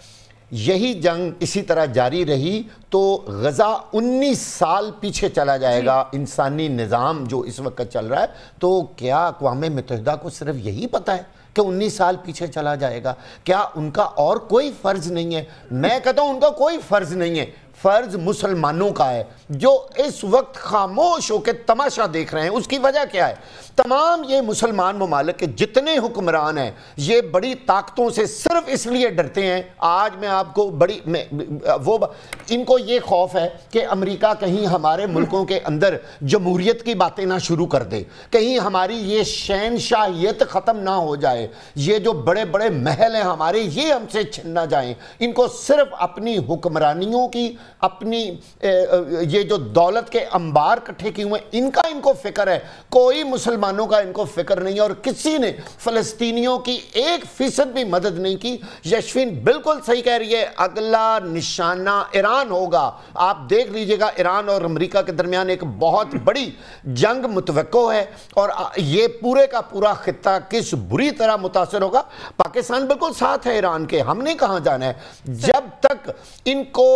یہی جنگ اسی طرح جاری رہی تو غزہ انیس سال پیچھے چلا جائے گا انسانی نظام جو اس وقت چل رہا ہے. تو کیا اقوام متحدہ کو صرف یہی پتہ ہے کہ انیس سال پیچھے چلا جائے گا؟ کیا ان کا اور کوئی فرض نہیں ہے؟ میں کہتا ہوں ان کا کوئی فرض نہیں ہے. فرض مسلمانوں کا ہے جو اس وقت خاموش ہو کے تماشا دیکھ رہے ہیں. اس کی وجہ کیا ہے؟ تمام یہ مسلمان ممالک کے جتنے حکمران ہیں یہ بڑی طاقتوں سے صرف اس لیے ڈرتے ہیں. آج میں آپ کو بڑی میں وہ ان کو یہ خوف ہے کہ امریکہ کہیں ہمارے ملکوں کے اندر جمہوریت کی باتیں نہ شروع کر دے, کہیں ہماری یہ شہنشاہیت ختم نہ ہو جائے, یہ جو بڑے بڑے محل ہیں ہمارے یہ ہم سے چھن نہ جائیں. ان کو صرف اپنی حکمرانیوں کی, اپنی یہ جو دولت کے انبار کٹھے کیے ہوئے ان کا ان کو فکر ہے. کوئی مسلمانوں کا ان کو فکر نہیں ہے اور کسی نے فلسطینیوں کی ایک فیصد بھی مدد نہیں کی. یشفین بالکل صحیح کہہ رہی ہے, اگلا نشانہ ایران ہوگا. آپ دیکھ لیجئے گا ایران اور امریکہ کے درمیان ایک بہت بڑی جنگ متوقع ہے اور یہ پورے کا پورا خطہ کس بری طرح متاثر ہوگا. پاکستان بالکل ساتھ ہے ایران کے, ہم نے کہاں جانا ہے. جب تک ان کو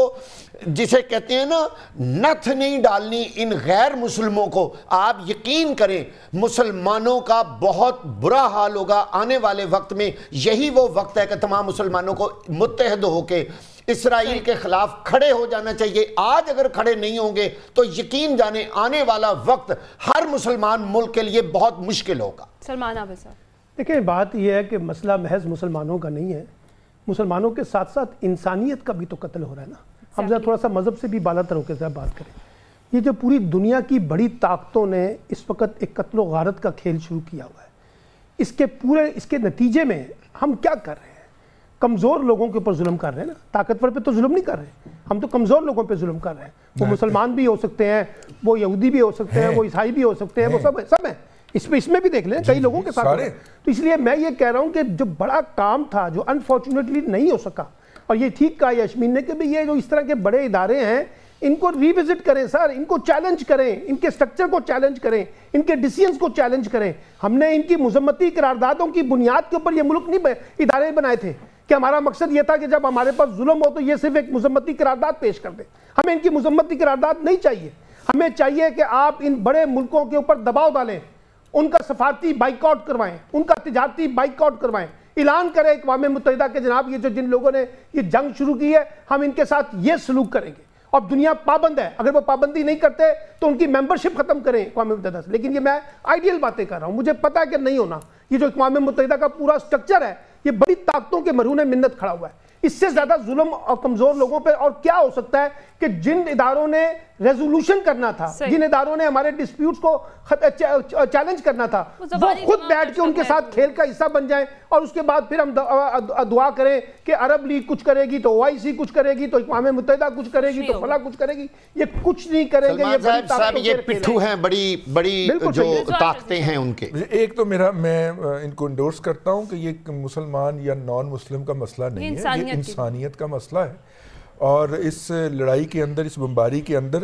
جسے کہتے ہیں نا نتھ نہیں ڈالنی ان غیر مسلموں کو, آپ یقین کریں مسلمانوں کا بہت برا حال ہوگا آنے والے وقت میں. یہی وہ وقت ہے کہ تمام مسلمانوں کو متحد ہو کے اسرائیل کے خلاف کھڑے ہو جانا چاہیے. آج اگر کھڑے نہیں ہوں گے تو یقین جانے آنے والا وقت ہر مسلمان ملک کے لیے بہت مشکل ہوگا. سلمان عابد صاحب دیکھیں, بات یہ ہے کہ مسئلہ محض مسلمانوں کا نہیں ہے, مسلمانوں کے ساتھ ساتھ انسانیت کا بھی تو قتل ہو رہا ہے نا. ہم ذرا تھوڑا سا مذہب سے بھی بالا تر ہو کے ذرا بات کریں. یہ جو پوری دنیا کی بڑی طاقتوں نے اس وقت ایک قتل و غارت کا کھیل شروع کیا ہوا ہے, اس کے پورے اس کے نتیجے میں ہم کیا کر رہے ہیں؟ کمزور لوگوں کے اوپر ظلم کر رہے ہیں نا, طاقتور پہ تو ظلم نہیں کر رہے, ہم تو کمزور لوگوں پہ ظلم کر رہے ہیں. وہ مسلمان بھی ہو سکتے ہیں, وہ یہودی بھی ہو سکتے ہیں, وہ عیسائی بھی ہو سکتے ہیں, وہ سب سب ہیں. اس میں اس میں بھی دیکھ لیں کئی لوگوں کے ساتھ. تو اس لیے میں یہ کہہ رہا ہوں کہ جو بڑا کام تھا جو انفارچونیٹلی نہیں ہو سکا, اور یہ ٹھیک کہا یشمین نے کہ بھی یہ جو اس طرح کے بڑے ادارے ہیں ان کو ری وزٹ کریں سر, ان کو چیلنج کریں, ان کے سٹرکچر کو چیلنج کریں, ان کے ڈیسیژنز کو چیلنج کریں. ہم نے ان کی مذمتی قراردادوں کی بنیاد کے اوپر یہ ملک نہیں ادارے بنائے تھے کہ ہمارا مقصد یہ تھا کہ جب ہمارے پاس ظلم ہو تو یہ صرف ایک مذمتی قرارداد پیش کر دیں. ہمیں ان کی مذمتی قرارداد نہیں چاہیے. ہمیں چاہیے کہ آپ ان بڑے ملکوں کے اوپر دباؤ ڈالیں, ان کا سفارتی بائیکاٹ کروائیں, ان کا تجارتی بائیکاٹ کروائیں, اعلان کرے اقوام متحدہ کے جناب یہ جو جن لوگوں نے یہ جنگ شروع کی ہے ہم ان کے ساتھ یہ سلوک کریں گے. اور دنیا پابند ہے, اگر وہ پابندی نہیں کرتے تو ان کی ممبرشپ ختم کریں اقوام متحدہ سے. لیکن یہ میں آئیڈیل باتیں کر رہا ہوں, مجھے پتا ہے کہ نہیں ہونا. یہ جو اقوام متحدہ کا پورا سٹرکچر ہے یہ بڑی طاقتوں کے مرہون منت کھڑا ہوا ہے. اس سے زیادہ ظلم اور کمزور لوگوں پہ اور کیا ہو سکتا ہے کہ جن اداروں نے ریزولوشن کرنا تھا, جن اداروں نے ہمارے ڈسپیوٹس کو چیلنج کرنا تھا, وہ خود بیٹھ کے ان کے ساتھ کھیل کا حصہ بن جائیں, اور اس کے بعد پھر ہم دعا کریں کہ عرب لیگ کچھ کرے گی تو او آئی سی کچھ کرے گی تو اقوام متحدہ کچھ کرے گی تو فلاں کچھ کرے گی. یہ کچھ نہیں کریں گے. سلمان صاحب یہ پٹھو ہیں, بڑی بڑی جو طاقتیں ہیں ان کے. ایک تو میرا میں ان کو انڈورس کرتا ہوں کہ یہ مسلمان یا نان مسلم کا مسئلہ نہیں ہے, یہ انسانیت کا مسئلہ ہے. اور اس لڑائی کے اندر, اس بمباری کے اندر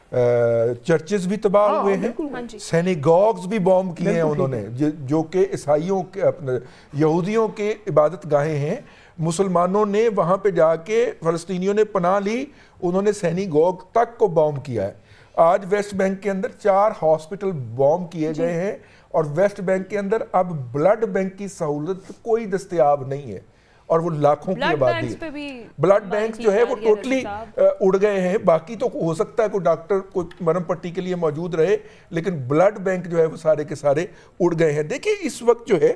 چرچز بھی تباہ ہوئے ہیں, سینیگوگز بھی بوم کیے ہیں انہوں نے, جو کہ عیسائیوں کے اپنے یہودیوں کے عبادت گاہیں ہیں. مسلمانوں نے وہاں پہ جا کے, فلسطینیوں نے پناہ لی, انہوں نے سینیگوگ تک کو بوم کیا ہے. آج ویسٹ بینک کے اندر چار ہاسپٹل بوم کیے گئے ہیں, اور ویسٹ بینک کے اندر اب بلڈ بینک کی سہولت کوئی دستیاب نہیں ہے, اور وہ لاکھوں کی آبادی ہے. بلڈ بینک جو ہے وہ ٹوٹلی اڑ گئے ہیں. باقی تو ہو سکتا ہے کوئی ڈاکٹر کوئی مرم پٹی کے لیے موجود رہے, لیکن بلڈ بینک جو ہے وہ سارے کے سارے اڑ گئے ہیں. دیکھیں اس وقت جو ہے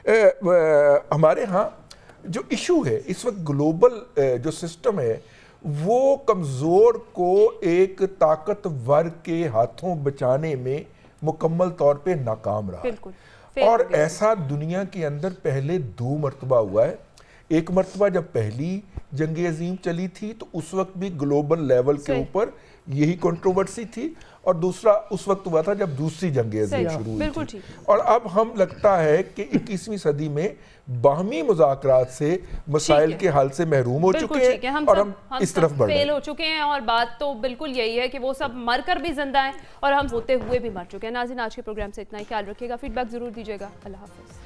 ہمارے ہاں جو ایشو ہے, اس وقت گلوبل جو سسٹم ہے وہ کمزور کو ایک طاقتور کے ہاتھوں بچانے میں مکمل طور پہ ناکام رہا. اور ایسا دنیا کے اندر پہلے دو مرتبہ ہوا ہے. ایک مرتبہ جب پہلی جنگ عظیم چلی تھی تو اس وقت بھی گلوبل لیول کے اوپر یہی کنٹروورسی تھی, اور دوسرا اس وقت ہوا تھا جب دوسری جنگ عظیم شروع ہوئی تھی. اور اب ہم لگتا ہے کہ اکیسویں صدی میں باہمی مذاکرات سے مسائل کے حل سے محروم ہو چکے ہیں, اور ہم اس طرف بڑھ رہے ہیں, فیل ہو چکے ہیں. اور بات تو بالکل یہی ہے کہ وہ سب مر کر بھی زندہ ہیں اور ہم ہوتے ہوئے بھی مر چکے ہیں. ناظرین آج کے پروگرام سے اتنا ہی, خیال رکھیے گا, فیڈ بیک ضرور دیجیے گا. اللہ حافظ.